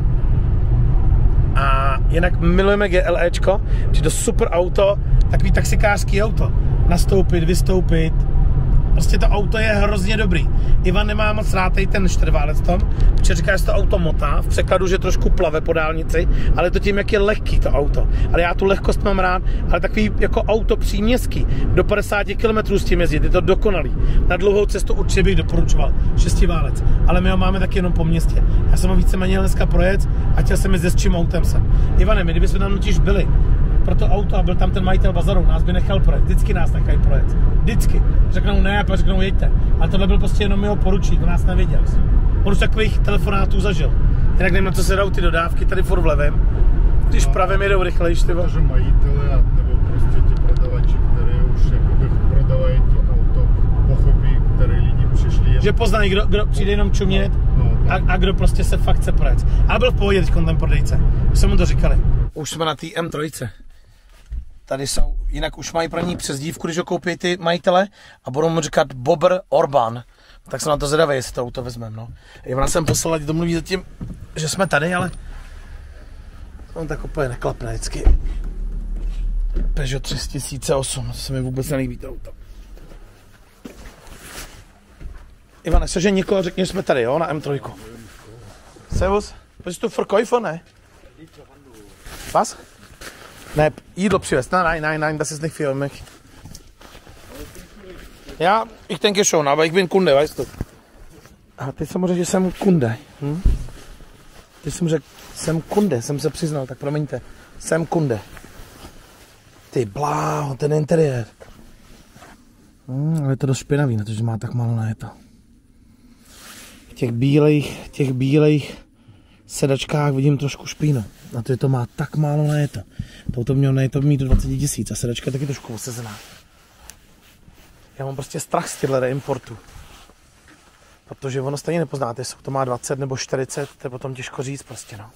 A jinak milujeme GLEčko, že to super auto, takový taxikářský auto. Nastoupit, vystoupit. Prostě to auto je hrozně dobrý. Ivan nemá moc rád ten čtyřválec tom, protože říká, že to auto motá, v překladu, že trošku plave po dálnici, ale to tím, jak je lehký to auto. Ale já tu lehkost mám rád, ale takový jako auto příměstský, do 50 km s tím jezdit, je to dokonalý. Na dlouhou cestu určitě bych doporučoval, šestiválec, ale my ho máme taky jenom po městě. Já jsem ho víceméně dneska projet a chtěl jsem jít s čím autem sem. Ivane, my kdybychom tam totiž byli pro to auto a byl tam ten majitel bazaru, nás by nechal projet, vždycky nás nechají projet, vždycky. Řeknou ne, a pak řeknou jeďte, ale tohle byl prostě jenom jeho poručík, to nás nevěděl. On už takových telefonátů zažil. Jinak nevím, na co se dou ty dodávky, tady furt vlevem, když pravým jedou rychlejš, ty. Protože majitele nebo prostě ti prodavači, které už jakoby prodávají to auto, pochopí, které lidi přišli. Že poznají, kdo přijde jenom čumět a kdo prostě se fakt chce projet. Ale byl v pohodě teď ten prodejce, už jsme mu to říkali. Už jsme na té M3. Tady jsou, jinak už mají pro ní přezdívku, když ho koupí ty majitele a budou mu říkat Bobr Orbán. Tak jsem na to zvědavý, jestli to auto vezmeme, no. Ivana jsem poslal, ať to mluví zatím, že jsme tady, ale on tak úplně neklapne vždycky. Peugeot 3008, to se mi vůbec nelíbí to auto. Ivane, seže někoho, řekni, že jsme tady, jo, na M3. Servus, bist du Verkäufer, ne? Was? Ne, jídlo přivez. Nein, das ist nicht für mich. Ja, ich denke schon, aber ich bin Kunde, weißt du. A teď jsem řekl, že jsem Kunde. Teď jsem řekl, jsem Kunde, jsem se přiznal, tak promiňte. Jsem Kunde. Ty bláho, ten interiér. Ale je to dost špinavý, protože má tak málo najeto. V těch bílejch sedačkách vidím trošku špínu. Na to, že to má tak málo najeto. To mělo najeto mít do 20 000 a sedačka je taky trošku osezená. Já mám prostě strach z těchto reimportů. Protože ono stejně nepoznáte, jestli to má 20 nebo 40, to je potom těžko říct prostě, no.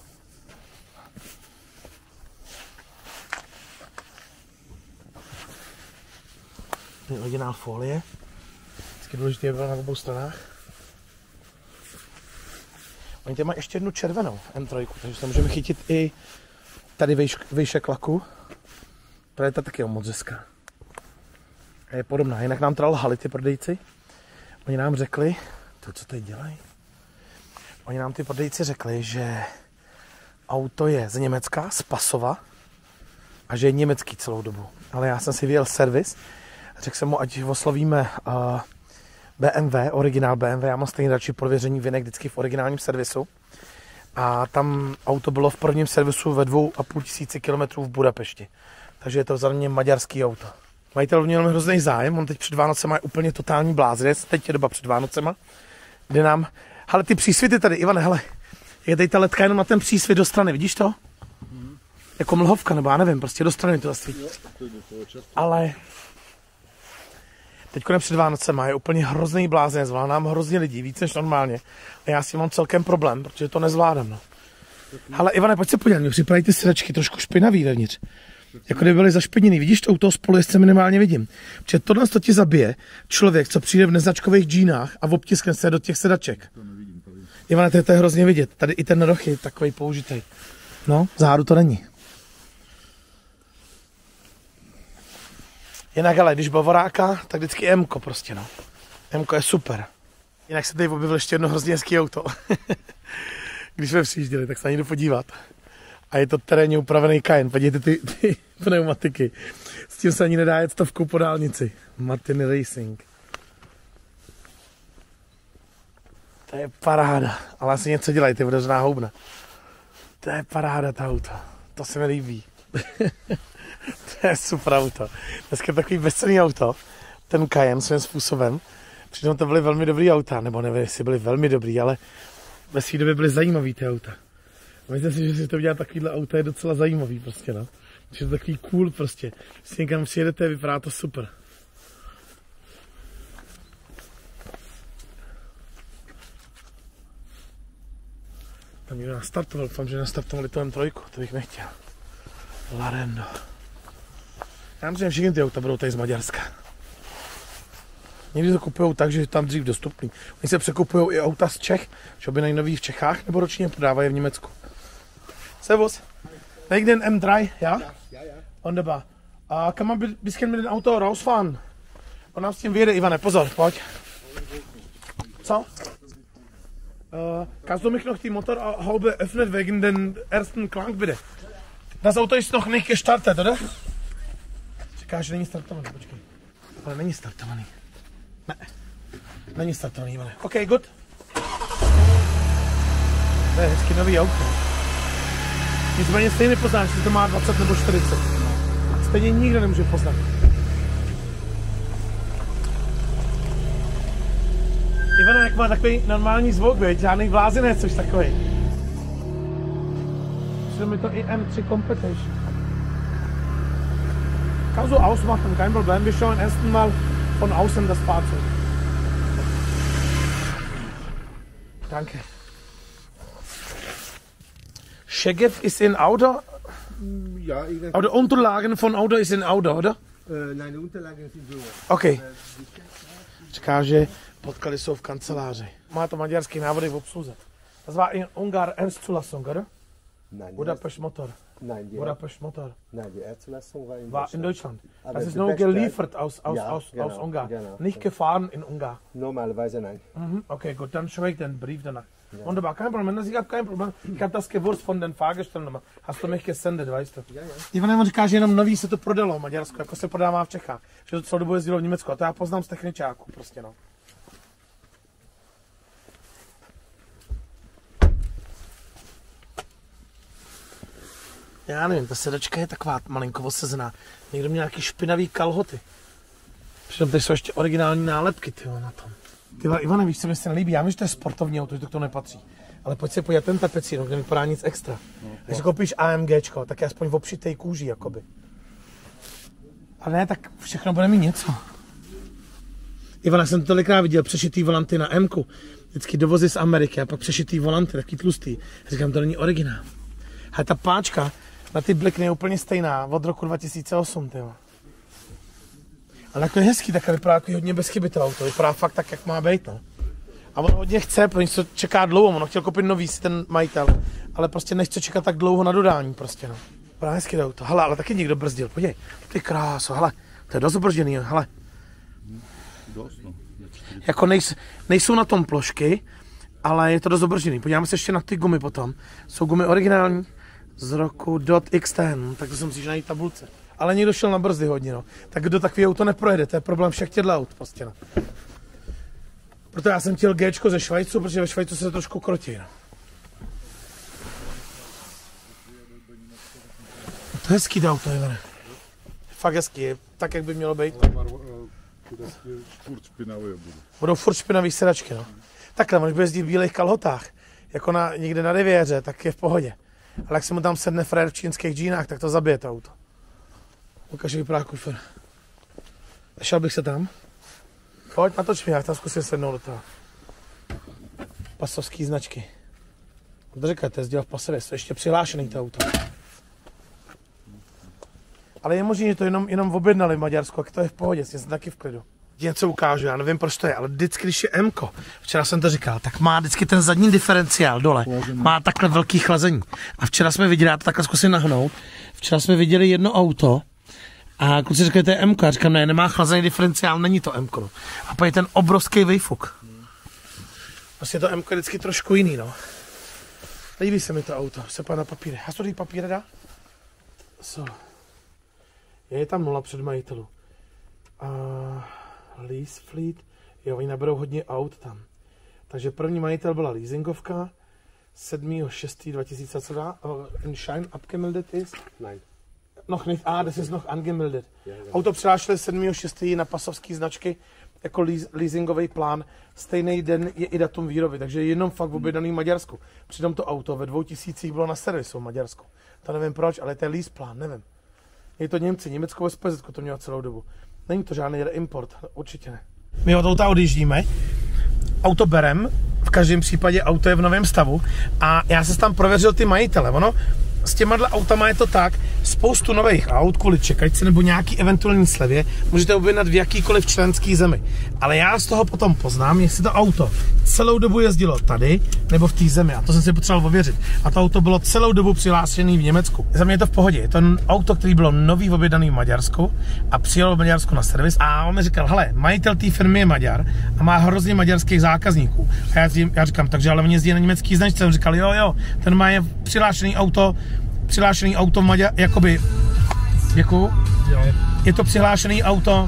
Je originál folie. Vždycky důležité je na obou stranách. Oni tady mají ještě jednu červenou M3, takže se můžeme chytit i tady výšek laku. To je taky moc hezká. A je podobná. Jinak nám teda lhali ty prodejci. Oni nám řekli, to co tady dělají? Oni nám ty prodejci řekli, že auto je z Německa, z Pasova, a že je německý celou dobu. Ale já jsem si vyjel servis, řekl jsem mu, ať oslovíme BMW, originál BMW, já mám stejně radši prověření vinek vždycky v originálním servisu. A tam auto bylo v prvním servisu ve 2500 km v Budapešti. Takže je to za mě maďarský auto. Majitel měl hrozný zájem, on teď před Vánocema je úplně totální blázinec, teď je doba před Vánocema, kde nám, hele ty přísvity tady, Ivane, hele, je tady ta ledka jenom na ten přísvit do strany, vidíš to? Jako mlhovka, nebo já nevím, prostě do strany to svítí. Ale teď před Vánocema je úplně hrozný blázinec, volá nám hrozně lidí, víc než normálně. A já s tím mám celkem problém, protože to nezvládám, no. Ale Ivane, pojď se podívat, mě připraví ty sedačky trošku špinavý vevnitř. Jako kdyby byly zašpiněný. Vidíš, to u toho spolujezdce minimálně vidím. Protože tohle to ti zabije člověk, co přijde v neznačkových džínách a obtiskne se do těch sedaček. Ivane, to je hrozně vidět. Tady i ten roh je takový použitý. No, zádu to není. Jinak ale, když Bavoráka, tak vždycky M-ko prostě, no. M-ko je super. Jinak se tady objevilo ještě jedno hrozně hezký auto. Když jsme přijížděli, tak se na ní jdu podívat. A je to terénně upravený Cayenne. Podívejte ty pneumatiky. S tím se ani nedá jet stovkou po dálnici. Martin Racing. To je paráda. Ale asi něco dělají, ty vodozná houbna. To je paráda ta auto. To se mi líbí. To je super auto. Dneska je takový bezcenný auto. Ten Cayenne svým způsobem. Přitom to byly velmi dobrý auta. Nebo nevím, jestli byly velmi dobrý, ale ve své době byly zajímavý ty auta. Myslím si, že si to udělat takovýhle auto je docela zajímavý prostě, no. Že to takový cool prostě. Když si někam přijedete, vypadá to super. Tam někdo nastartoval, doufám, že nastartovali to M3, to bych nechtěl. Larendo. Já myslím, že všichni ty auta budou tady z Maďarska. Někdy to kupujou tak, že je tam dřív dostupný. Oni se překupují i auta z Čech, že by nejnoví v Čechách, nebo ročně prodávají v Německu. Servus. Leg den M3, ja? Ja, ja. Wunderbar. Kann man ein bisschen mit dem Auto rausfahren? Und aus dem Wede, Ivane, pozor, pojď. Co? Kannst du mich noch die Motorhaube öffnen wegen den ersten Klang, bitte? Das Auto ist noch nicht gestartet, oder? Čeká, že není startovaný, počkej. Ale není startovaný. Ne. Není startovaný, Ivane. OK, good. To je hezky nový auto. Nicméně stejně nepoznáš, jestli to má 20 nebo 40. Stejně nikdo nemůže poznat. Ivana, jak má takový normální zvuk, veď? Žádný blázinec, což takový. Přijde mi to i M3 Competition. Kannst du ausmachen, kein Problem. Wir schauen erst mal von außen das Fahrzeug. Danke. Szeged ist in Auto? Ja, ich denke, Aber die Unterlagen von Auto ist in Auto, oder? nein, die Unterlagen sind so. Okay. Říká, že podklady jsou v kanceláři. Má to maďarský návody v obsluze. Das war in Ungarn Erstzulassung, oder? Nein, Budapest Motor. nein, die, Budapest Motor. nein, die Erstzulassung war in War in Deutschland. Aber Das ist die nur beste- geliefert aus Ja, aus Ungarn. genau. Nicht gefahren in Ungarn. Normalerweise nein. Mhm. Okay, gut, dann schau ich den Brief danach. Wunderbar, kein Problem. Ich habe kein Problem. Ich habe das gewusst von den Fahrgestellnummern. Hast du mich gesendet, weißt du? Ja, ja. Ivan říká, že jenom nový se to prodalo v Maďarsku, jako se prodává v Čechách. Že to celou dobu jezdilo v Německu. A to já poznám z techničáků prostě, no. Já nevím, ta sedačka je taková malinko osezená. Někdo měl nějaký špinavý kalhoty. Přitom tady jsou ještě originální nálepky, tyjo, na tom. Tyhle, Ivane, víš, co mi se nelíbí? Já vím, že to je sportovní auto, že to k tomu nepatří. Ale pojď se podívat ten tapecír, kde nevypadá nic extra. Když koupíš AMGčko, tak je aspoň v opšitej kůži, jakoby. Ale ne, tak všechno bude mít něco. Ivana, jsem to tolikrát viděl, přešitý volanty na M-ku. Vždycky dovozy z Ameriky a pak přešitý volanty, taky tlustý. Říkám, to není originál. Ale ta páčka na ty blikny je úplně stejná od roku 2008, tyjo. Ale jako je hezký, tak vypadá jako hodně bez chyby to auto. Vypadá fakt tak, jak má být, no. A on hodně chce, protože to čeká dlouho, on chtěl koupit nový si ten majitel, ale prostě nechce čekat tak dlouho na dodání prostě, no. Právě hezky auto. Hele, ale taky někdo brzdil, podívej. Ty kráso, hele, to je dost obržděný, hele. Dost, no. Jako nejsou na tom plošky, ale je to dost obržděný. Podíváme se ještě na ty gumy potom. Jsou gumy originální z roku .x10, tak to jsem si najít tabulce. Ale někdo šel na brzdy hodně, no. Tak kdo takový auto neprojede, to je problém všech těchto aut prostě, no. Proto já jsem chtěl Gčko ze Švajcu, protože ve Švajcu se to trošku krotí, no. To je hezký to auto, Ivane. Fakt hezký, je tak, jak by mělo být. Furt špinavé budou. Budou furt špinavý sedačky, no. Takhle, když bude jezdit v bílých kalhotách, jako někde na Riviéře, tak je v pohodě. Ale jak se mu tam sedne frér v čínských džínách, tak to zabije to auto. Ukaž, jak vypadá kufer. Šel bych se tam. Pojď, natoč mi, já tam zkusím sednout do toho. Pasovský značky. To říkáte, jezdil v Pasově, to je ještě přihlášený to auto. Ale je možné, že to jenom objednali v Maďarsku, a to je v pohodě, jsem taky v klidu. Něco ukážu, já nevím, proč to je, ale vždycky, když je M-ko, včera jsem to říkal, tak má vždycky ten zadní diferenciál dole, má takhle velký chlazení. A včera jsme viděli, já to takhle zkusím nahnout, včera jsme viděli jedno auto a kluci říkali, to je M-ko, a říkám, ne, nemá chlazený diferenciál, není to M-ko, no. A pak je ten obrovský výfuk. Vlastně to M-ko je vždycky trošku jiný, no. Líbí se mi to auto, se na papíry. A co ty papíry dá? So. Je tam 0 před majitelů. Lease fleet, jo, oni naberou hodně aut tam. Takže první majitel byla leasingovka, 7.6.2000, in Schein abgemeldet ist? Nein. Noch nicht, das ist noch angemeldet. Auto přilášili 7.6. na pasovský značky jako leasingový plán. Stejný den je i datum výroby, takže jenom fakt objednaný v Maďarsku. Přitom to auto ve 2000 bylo na servisu v Maďarsku. To nevím proč, ale to je lease plán, nevím. Je to Němci, Německo SPZ to mělo celou dobu. Není to žádný reimport, určitě ne. My od auta odjíždíme, auto berem, v každém případě auto je v novém stavu a já se tam prověřil ty majitele, ono s těma autama je to tak, spoustu nových aut kvůli čekačce nebo nějaký eventuální slevě můžete objednat v jakýkoliv členský zemi. Ale já z toho potom poznám, jestli to auto celou dobu jezdilo tady nebo v té zemi a to jsem si potřeboval ověřit. A to auto bylo celou dobu přihlášené v Německu. Za mě je to v pohodě, je to auto, který bylo nový objednaný v Maďarsku a přijelo v Maďarsku na servis a on mi říkal, hele, majitel té firmy je Maďar a má hrozně maďarských zákazníků. A já říkám, takže ale oni jezdí na německý značce. On říkal, jo, ten má je přihlášený auto v Maďar, jakoby, děkuju, je to přihlášený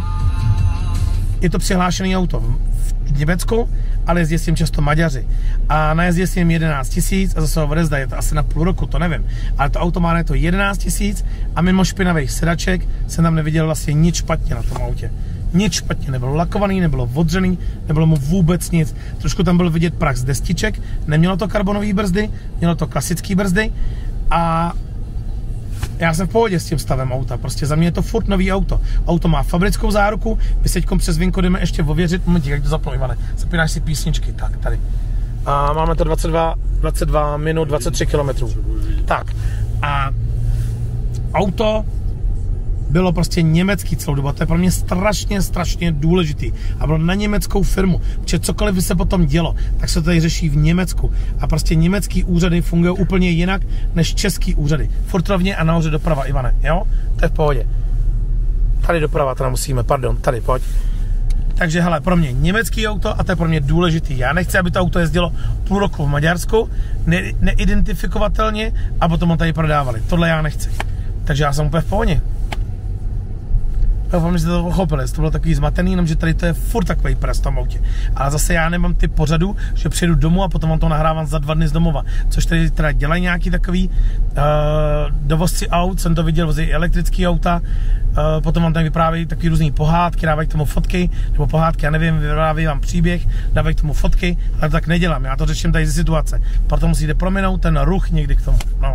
auto v Německu, ale jezdí s tím často Maďaři. A najezdí s tím 11 000 a zase ho odezda, je to asi na půl roku, to nevím. Ale to auto má na to 11 000 a mimo špinavých sedaček jsem tam neviděl vlastně nic špatně na tom autě. Nic špatně, nebylo lakovaný, nebylo odřený, nebylo mu vůbec nic. Trošku tam byl vidět prach z destiček, nemělo to karbonové brzdy, mělo to klasické brzdy a já jsem v pohodě s tím stavem auta, prostě za mě je to furt nový auto. Auto má fabrickou záruku, my se přes vinko jdeme ještě ověřit, momentík, jak to zapnu, Ivane, zapínáš si písničky, tak tady. A máme to 22 minut, 23 kilometrů. Tak a auto bylo prostě německý celou dobu, to je pro mě strašně důležitý a bylo na německou firmu, protože cokoliv by se potom dělo, tak se to tady řeší v Německu a prostě německý úřady fungují úplně jinak než český úřady. Furt rovně a nahoře doprava, Ivane, jo? To je v pohodě. Tady doprava, teda musíme, pardon, tady, pojď. Takže hele, pro mě německý auto a to je pro mě důležitý. Já nechci, aby to auto jezdilo půl roku v Maďarsku, neidentifikovatelně a potom ho tady prodávali. Tohle já nechci. Takže já jsem úplně v pohodě. Doufám, že jste to pochopili, to bylo takový zmatený, jenomže tady to je furt takový pres v tom autě. Ale zase já nemám ty pořadu, že přijedu domů a potom vám to nahrávám za 2 dny z domova. Což tady teda dělají nějaký takový dovozci aut, jsem to viděl, vozí elektrický auta, potom vám tady vyprávějí takový různý pohádky, dávají k tomu fotky, nebo pohádky, já nevím, vyprávějí vám příběh, dávají k tomu fotky, ale to tak nedělám, já to řeším tady ze situace. Proto musíte prominout ten ruch někdy k tomu, no.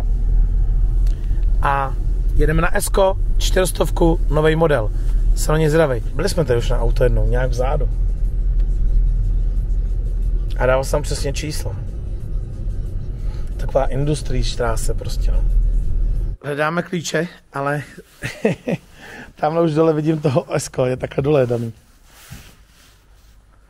A jedeme na S-ko, 400, nový model. Jsem na ně zvědavej. Byli jsme tady už na auto jednou, nějak vzadu. A dával jsem přesně číslo. Taková Industriestraße prostě, no. Hledáme klíče, ale tamhle už dole vidím toho S-ko, je takhle dole daný.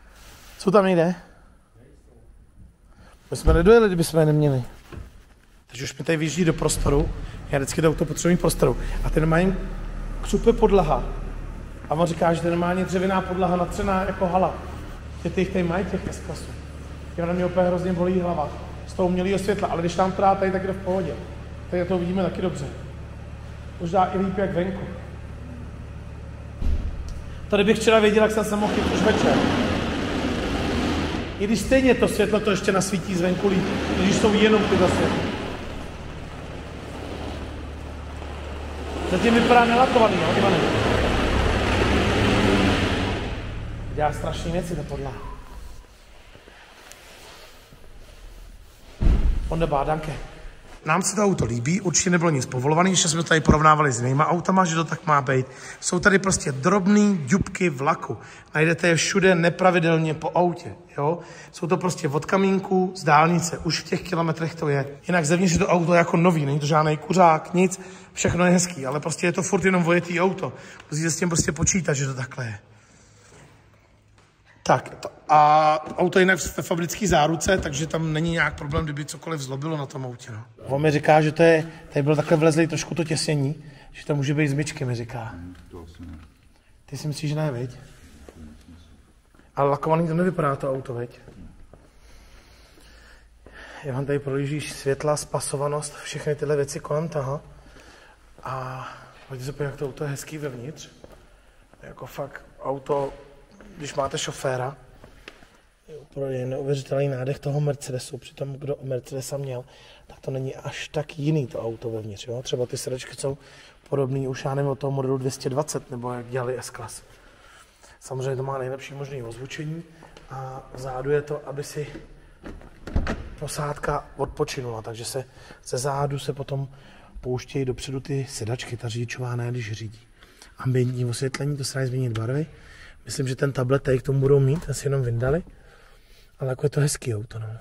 Co tam jde? My jsme nedojeli, kdyby jsme je neměli. Takže už mi tady vyjíždí do prostoru, já vždycky to auto potřebuji prostoru. A ten má jim křupe podlaha. A on říká, že to je normálně dřevěná podlaha natřená jako hala. Těch tady mají těch S-klasů. Na mě opět hrozně bolí hlava z toho umělého světla, ale když tam to dá tady, tak je to v pohodě. Tady to vidíme taky dobře. Už dá i líp jak venku. Tady bych včera věděl, jak jsem se mohl chytit už večer. I když stejně to světlo to ještě nasvítí zvenku líp, když jsou jenom tyhle světla. Zatím vypadá nelakovaný, no, Ivane. Dělá strašný věci ta podlaha. Wunderbar, danke. Nám se to auto líbí, určitě nebylo nic povolované, ještě jsme to tady porovnávali s jinýma autama, že to tak má být. Jsou tady prostě drobný ďubky v laku. Najdete je všude nepravidelně po autě, jo. Jsou to prostě od kamínku z dálnice, už v těch kilometrech to je. Jinak zevnitř je to auto jako nový, není to žádný kuřák, nic, všechno je hezký, ale prostě je to furt jenom vojetý auto. Musíte s tím prostě počítat, že to takhle je. Tak, a auto je jinak ve fabrické záruce, takže tam není nějak problém, kdyby cokoliv zlobilo na tom autě. No. On mi říká, že to je, tady bylo takhle vlezlý trošku to těsnění, že to může být z myčky, mi říká. Ty si myslíš, že ne, viď? Ale lakovaný to nevypadá to auto, viď? Já vám tady projíždíš světla, spasovanost, všechny tyhle věci kolem toho. A pojďte se podívat, jak to auto je hezký vevnitř. Jako fakt auto, když máte šoféra, je neuvěřitelný nádech toho Mercedesu, přitom kdo Mercedesa měl, tak to není až tak jiný to auto vevnitř. Jo? Třeba ty sedačky jsou podobný už já nevím od toho modelu 220, nebo jak dělali S-Class. Samozřejmě to má nejlepší možné ozvučení a vzadu je to, aby si posádka odpočinula, takže se ze zádu se potom pouštějí dopředu ty sedačky, ta řidičová ne, když řídí. Ambientní osvětlení, to se dá změnit barvy. Myslím, že ten tablet tady k tomu budou mít, ten si jenom vyndali. Ale jako je to hezký auto, no.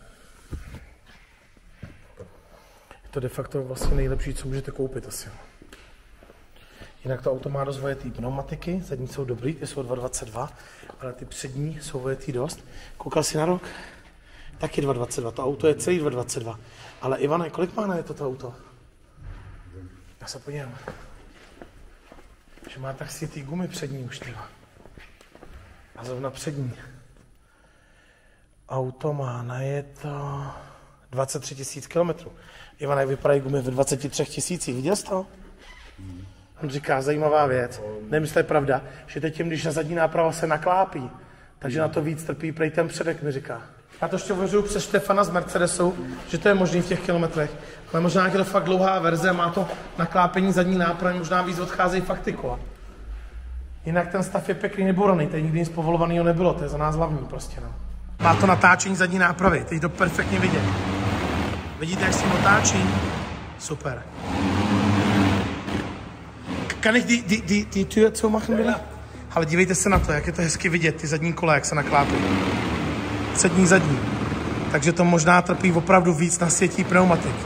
Je to de facto vlastně nejlepší, co můžete koupit asi. Jinak to auto má dost vojetý pneumatiky, zadní jsou dobrý, ty jsou 2.22, ale ty přední jsou vojetý dost. Koukal jsi na rok? Taky 2.22, to auto je celý 2.22. Ale Ivane, kolik má na to auto? Já se podívám. Že má tak si ty gumy přední už, tyva. A zrovna přední. Auto má najeto 23 000 kilometrů. Ivana, jak vypadají gumy ve 23 000, viděl jsi to? On říká, zajímavá věc. Nevím, jestli to je pravda, že teď tím, když na zadní náprava se naklápí, takže na to víc trpí prej ten předek, mi říká. Já to ještě uvěřuju přes Štefana z Mercedesu, že to je možný v těch kilometrech. Ale možná je to fakt dlouhá verze, má to naklápení zadní nápravy, možná víc odcházejí fakt ty kola. Jinak ten stav je pěkný neboraný, tady nikdy nic povolovaného nebylo, to je za nás hlavní prostě, no. Má to natáčení zadní nápravy, teď to perfektně vidět. Vidíte, jak si otáčí? Super. Kann ich die Tür zumachen, bitte? Ale dívejte se na to, jak je to hezky vidět, ty zadní kola, jak se naklápí. Zadní. Takže to možná trpí opravdu víc na světí pneumatik.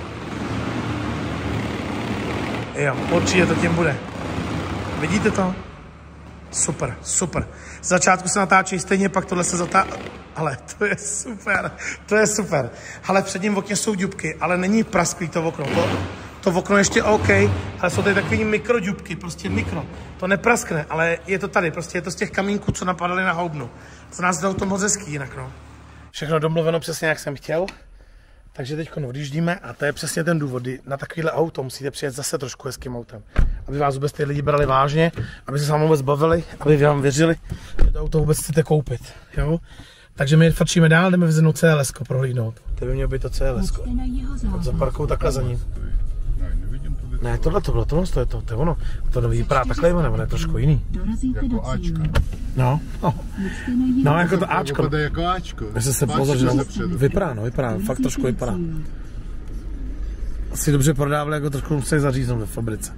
Jo, určitě to tím bude. Vidíte to? Super, super. Z začátku se natáčí stejně, pak tohle se Ale to je super. Ale v předním okně jsou ďubky, ale není prasklý to okno. To okno ještě OK, ale jsou tady takový mikroďubky, prostě mikro. To nepraskne, ale je to tady, prostě je to z těch kamínků, co napadaly na houbnu. Za nás to moc hezký jinak, no. Všechno domluveno přesně, jak jsem chtěl. Takže teď odjíždíme a to je přesně ten důvod, kdy na takovýhle auto musíte přijet zase trošku hezkým autem. Aby vás vůbec ty lidi brali vážně, aby se s vámi vůbec bavili, aby vám věřili, že to auto vůbec chcete koupit. Jo? Takže my frčíme dál, jdeme vyzvednout CLS-ko prohlídnout. To by mělo být to CLS-ko. Za parkou takhle za ním. Ne, tohle to bylo, to je ono. To vypadá takhle, ono je trošku jiný. Jako Ačko. No, jako to Ačko. Vypadá jako Ačko. Myslím se pozor, že vypadá, fakt trošku vypadá. Asi dobře prodávali, jako trošku museli zaříznout ve fabrice.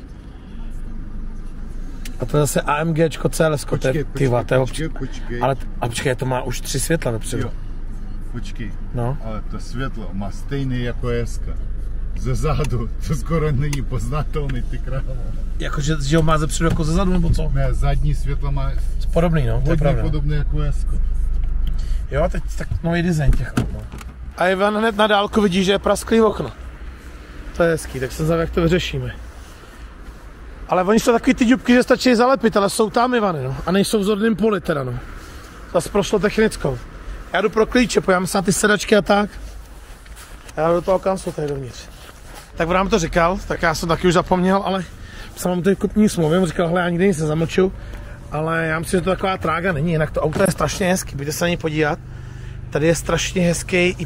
A to je zase AMGčko, CLSko, Počkej. Ale počkej, to má už 3 světla vepředu. Jo. Počkej, no. Ale to světlo má stejný jako S-ka. Ze zádu, to skoro není poznatelný, ty krávo. Jakože ho má zepředu jako ze zadu, nebo co? Ne, zadní světla má podobný, no, to je pravda. Podobný jako S-ko. Jo, teď tak nový design těch aut. A Ivan hned na dálku vidí, že je prasklý okno. to je hezký, tak jsem znamená, jak to vyřešíme. Ale oni jsou takový ty dubky, že stačí zalepit, ale jsou tam, Ivany, no. A nejsou v zorným poli teda, no. Zase prošlo technickou. Já jdu pro klíče, pojďme se na ty sedačky a tak. Já jdu do toho kanclu tady dovnitř. Tak on nám to říkal, tak já jsem taky už zapomněl, ale jsem mám tady kupní smlouvy, on říkal, hele, já nikdy nic nezamlču. Ale já myslím, že to taková trága není, jinak to auto je strašně hezký, pojďte se na něj podívat. Tady je strašně hezký i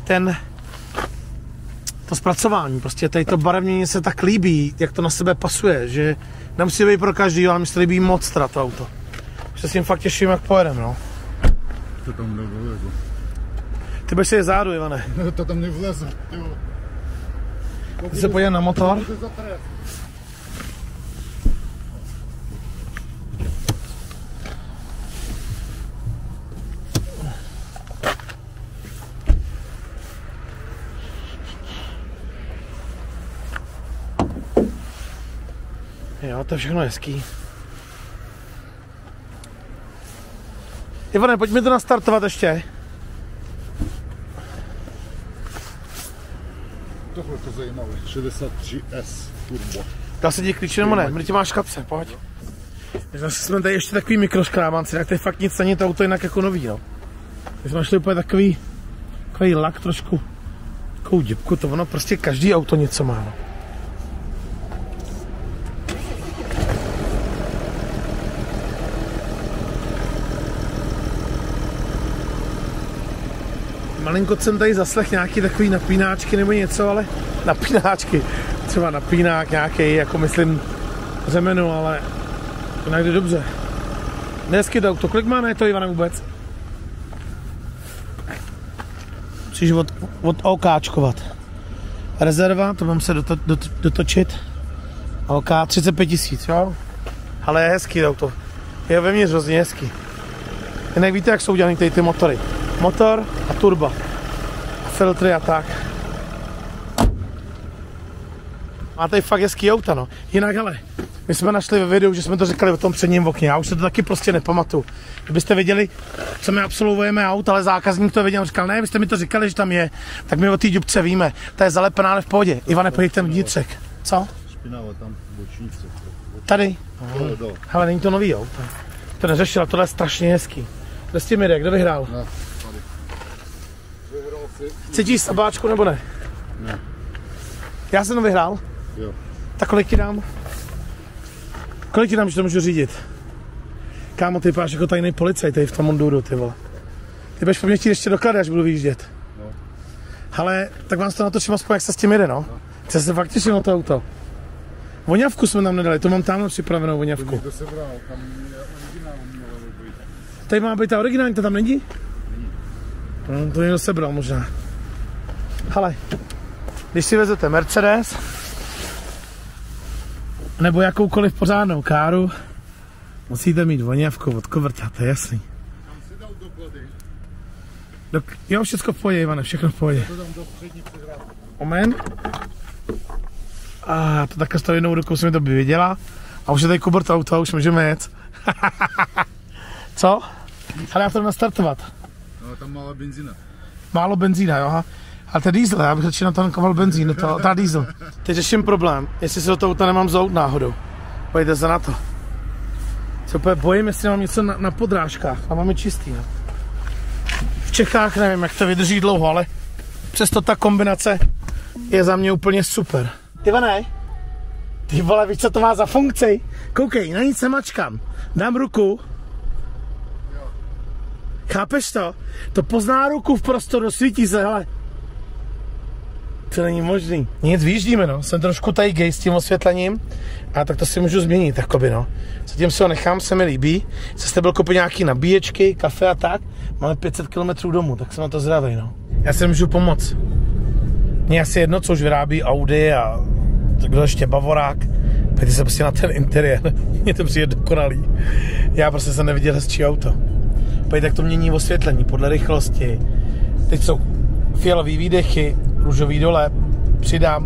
to zpracování, prostě tady to barevnění se tak líbí, jak to na sebe pasuje, že nemusí být pro každý, ale mi se líbí moc teda to auto. Už se s tím fakt těším, jak pojedem, no. To tam nevlezu. Ty budeš si je zádu, Ivane. To tam nevlezu, jo. Ty se podívej na motor. Jo, to je všechno hezký. Ivane, pojďme to nastartovat ještě. Tohle to zajímavé. 63S turbo. Dá se ti klíče nebo ne? Mě tě máš v kapse, pojď. Takže jsme tady ještě takový mikroškrábanci, tak tady fakt nic není to auto jinak jako nový, no. My jsme našli úplně takový lak trošku, takovou dipku, to ono prostě každý auto něco má, no. Malinko jsem tady zaslech nějaký takový napínáčky nebo něco, ale napínáčky, třeba napínák nějaký, jako myslím řemenu, ale jinak jde dobře. Hezky to auto, kolik má na to, Ivane, vůbec? Musíš OKčkovat. Rezerva, to mám se dotočit. OK, 35 000, jo? Ale je hezký to auto. Je vevnitř hrozně hezký. Jinak víte, jak jsou udělaný tady ty motory. Motor a turba. A filtry a tak. Má tady fakt hezký auta, no. Jinak, ale my jsme našli ve videu, že jsme to říkali o tom předním okně. Já už se to taky prostě nepamatuju. Kdybyste věděli, co my absolvujeme aut, ale zákazník to věděl, říkal, ne, vy jste mi to říkali, že tam je, tak my o té dubce víme. Ta je zalepená, ale v pohodě. Ivane, pojď ten vnitřek. Co? Špinavé tam bočnice. Tady. Hele, není to nový auto. To neřešila, tohle je strašně hezký. Kde s tím jde, kdo vyhrál? Ne, tady. Vyhrál si. Cítíš sabáčku nebo ne? Ne. Já jsem to vyhrál? Jo. Tak kolik ti dám? Kolik ti dám, že to můžu řídit? Kámo, ty páš jako tajný policajt tady v tom munduru, ty vole. Ty budeš po mě chtít ještě doklady, až budu vyjíždět. No. Ale tak vám to natočím aspoň, jak se s tím jede, no. Chce se fakt těšit na to auto. Voňavku jsme tam nedali, to mám tamhle připravenou voňavku. To se bral, tam je originál mělo být. Tady má být ta originální, to tam není? To někdo sebral možná. Hele, když si vezete Mercedes, nebo jakoukoliv pořádnou káru, musíte mít voňavku od kovrta, to je jasný. Tam si dal doklady. Jo, všechno v pohodě, Ivane, všechno v pohodě. To tam do střední přehrádky. Omen. A to takhle s tou jednou rukou se mi to vyvěděla. A už je tady Kubert auto, už můžeme jet. Co? Ale já to jdu nastartovat. No, tam málo benzína. Málo benzína, jo? Ale to je diesel, já bych radši natankoval benzín, ta diesel. Teď řeším problém, jestli se do toho auta nemám zout náhodou. Pojďte se na to. Se úplně bojím, jestli mám něco na podrážkách, a máme čistý, no. V Čechách nevím, jak to vydrží dlouho, ale přesto ta kombinace je za mě úplně super. Ivane, ty vole, víš, co to má za funkci? Koukej, na nic nemačkám, dám ruku. Chápeš to? To pozná ruku v prostoru, svítí se, hele. To není možný. Nic, vyjíždíme, no. Jsem trošku tady gay s tím osvětlením. A tak to si můžu změnit, jakoby, no. Zatím si ho nechám, se mi líbí. Jste byl koupit nějaký nabíječky, kafe a tak. Máme 500 km domů, tak jsem na to zdravý, no. Já si můžu pomoct. Mně asi jedno, co už vyrábí Audi a kdo ještě Bavorák. Pojďte se prostě na ten interiér. Mně to přijde dokonalý. Já prostě jsem neviděl hezčí auto. Pojďte, jak to mění osvětlení podle rychlosti. Teď jsou fialový výdechy, růžový dole, přidám.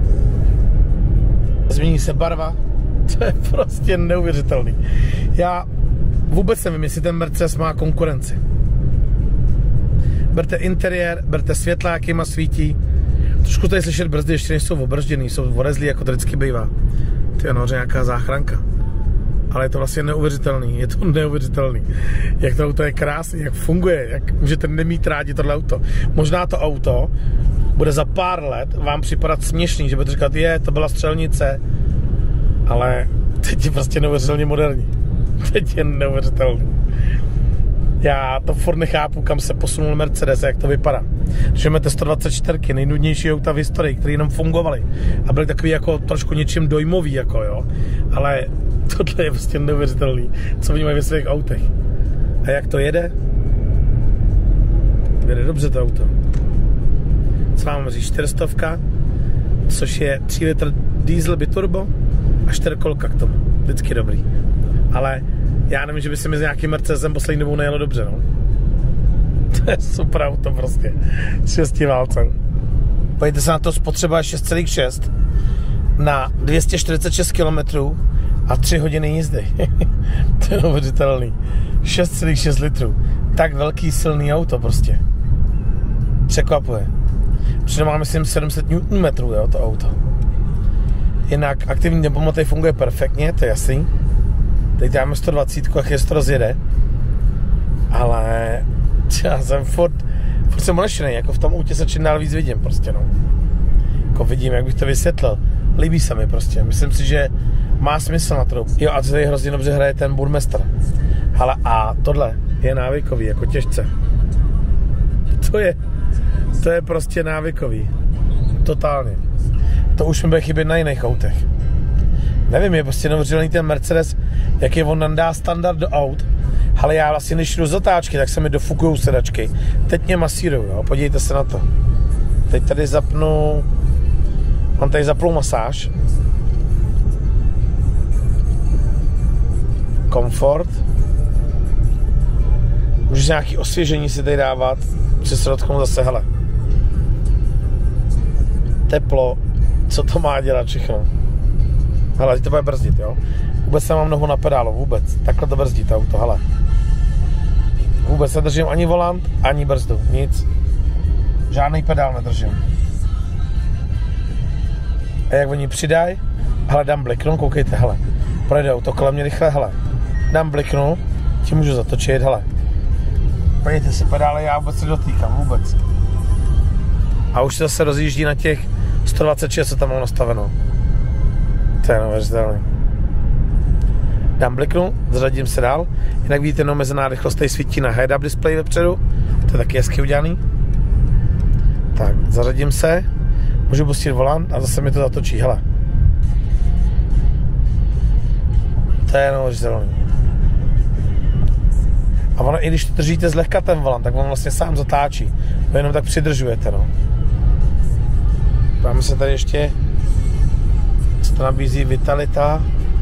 Změní se barva. To je prostě neuvěřitelný. Já vůbec nevím, jestli ten Mercedes má konkurenci. Berte interiér, berte světla, jakýma svítí. Trošku tady slyšet brzdy, ještě nejsou obržděný, jsou orezlí, jako to vždycky bývá. Ty ano, nějaká záchranka. Ale je to vlastně neuvěřitelný, Jak to auto je krásný, jak funguje, jak můžete nemít rádi tohle auto. Možná to auto bude za pár let vám připadat směšný, že budete říkat, to byla střelnice, ale teď je prostě neuvěřitelně moderní. Teď je neuvěřitelný. Já to furt nechápu, kam se posunul Mercedes a jak to vypadá. Když máte 124, nejnudnější auta v historii, které jenom fungovaly a byly takový jako trošku něčím dojmový, jako jo. Ale tohle je prostě neuvěřitelný, co oni mají ve svých autech. A jak to jede? Jede dobře to auto. Co vám říct, 400, což je 3 litr diesel biturbo a 4 kolka k tomu. Vždycky dobrý. Ale já nevím, že by se mi s nějakým Mercedesem poslední dobou nejelo dobře, no. To je super auto prostě. S 6 válcem. Pojďte se na to, spotřeba 6,6 na 246 km a 3 hodiny jízdy. To je neuvěřitelný. 6,6 litrů. Tak velký, silný auto prostě. Překvapuje. Přitom má, myslím, 700 Nm, jo, to auto. Jinak aktivní tempomat tady funguje perfektně, to je jasný. Teď dáme 120, jak je to rozjede. Ale já jsem furt jsem unešený, jako v tom autě se čím dál víc vidím prostě, no. Jako vidím, jak bych to vysvětlil. Líbí se mi prostě, myslím si, že má smysl na to. Jo, a tady hrozně dobře hraje ten Burmester. Ale a tohle je návykový, jako těžce. To je prostě návykový. Totálně. To už mi bude chybět na jiných autech. Nevím, je prostě neuvěřitelný ten Mercedes, jak je on nám dá standard do aut. Ale já vlastně, když jdu z zatáčky, tak se mi dofukujou sedačky. Teď mě masírujou, jo? Podívejte se na to. Teď tady mám tady zaplou masáž. Komfort. Můžeš nějaký osvěžení si tady dávat. Při se dotknout zase, hele. Teplo. Co to má dělat všechno? Hele, teď to bude brzdit, jo? Vůbec nemám nohu na pedálu, vůbec. Takhle to brzdí to auto, hele. Vůbec nedržím ani volant, ani brzdu, nic. Žádný pedál nedržím. A jak oni přidají, hele, dám bliknu, koukejte, hele. Projde auto kolem mě rychle, hele. Dám bliknu, tím můžu zatočit, hele. Podívejte si, pedále já vůbec se dotýkám, vůbec. A už se zase rozjíždí na těch 126, co tam mám nastaveno. To je neuvěřitelný. Dám bliknu, zařadím se dál. Jinak vidíte, neomezená rychlost tady svítí na head-up display vepředu. To je taky hezky udělaný. Tak, zařadím se. Můžu pustit volant a zase mi to zatočí, hele. To je neuvěřitelný. A ono, i když držíte zlehka ten volant, tak on vlastně sám zatáčí. To jenom tak přidržujete, no. Dáme se tady ještě, co to nabízí, vitalita,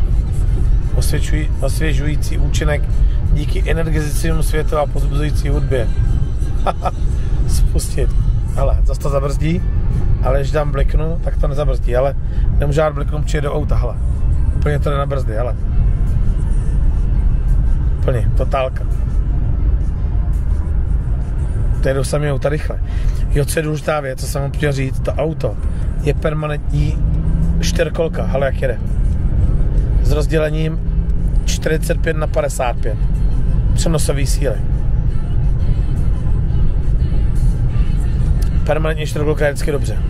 osvěžující účinek díky energetickému světu a pozbuzující hudbě. Spustit. Hele, zase to zabrzdí, ale když dám bliknu, tak to nezabrzdí, ale nemůžu dát bliknu, přijde do auta, hele. Úplně to jde na brzdy, hele. Úplně, totálka. To jedou sami auta rychle. Jo, co je důležitá věc, co jsem vám chtěl říct, to auto je permanentní 4kolka, hele jak jede. S rozdělením 45/55. Přenosový síly. Permanentně 4kolka je vždycky dobře.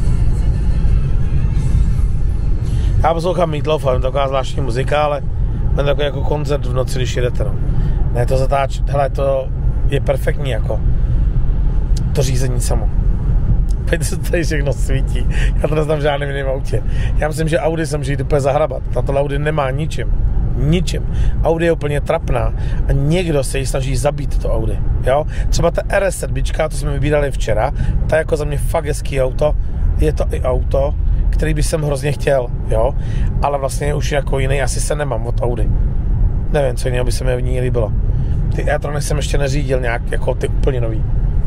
Já poslouchám Meatloaf, ale taková zvláštní muzika, ale je takový jako koncert v noci, když jedete, no. Ne, to hele, to je perfektní, jako to řízení samo. Pojďte se tady všechno svítí. Já to neznám v žádném jiném autě. Já myslím, že Audi se může jít úplně zahrabat. Tato Audi nemá ničím. Audi je úplně trapná a někdo se jí snaží zabít to Audi. Jo? Třeba ta RS7, to jsme vybírali včera, ta jako za mě fakt hezký auto. Je to i auto, který bych jsem hrozně chtěl, jo? Ale vlastně už jako jiný asi se nemám od Audi. Nevím, co jiného by se mi v ní líbilo. Ty e-trony jsem ještě neřídil nějak jako ty úplně nový.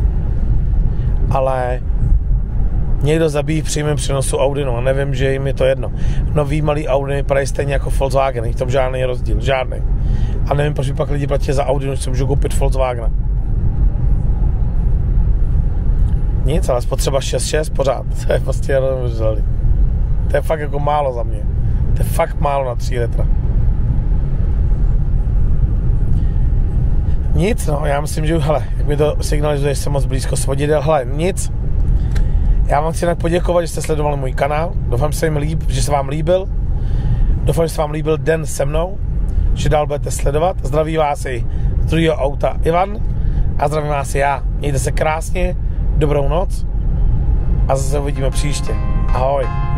Ale někdo zabíjí v přímém přenosu Audi, no a nevím, že jim je to jedno. Nový malý Audi vypadají stejně jako Volkswagen, je tam žádný rozdíl, žádný. A nevím, proč by pak lidi platí za Audi, než se můžou koupit Volkswagen. Nic, ale spotřeba 6,6 pořád. To je prostě neuvěřitelný. To je fakt jako málo za mě. To je fakt málo na 3 litra. Nic, no, já myslím, že hele, jak mi to signalizuje, že jsem moc blízko svodidel, hele, nic. Já vám chci jinak poděkovat, že jste sledovali můj kanál. Doufám, že se vám líbil. Doufám, že se vám líbil den se mnou, že dál budete sledovat. Zdraví vás i z druhého auta Ivan a zdravím vás i já. Mějte se krásně, dobrou noc a zase uvidíme příště. Ahoj.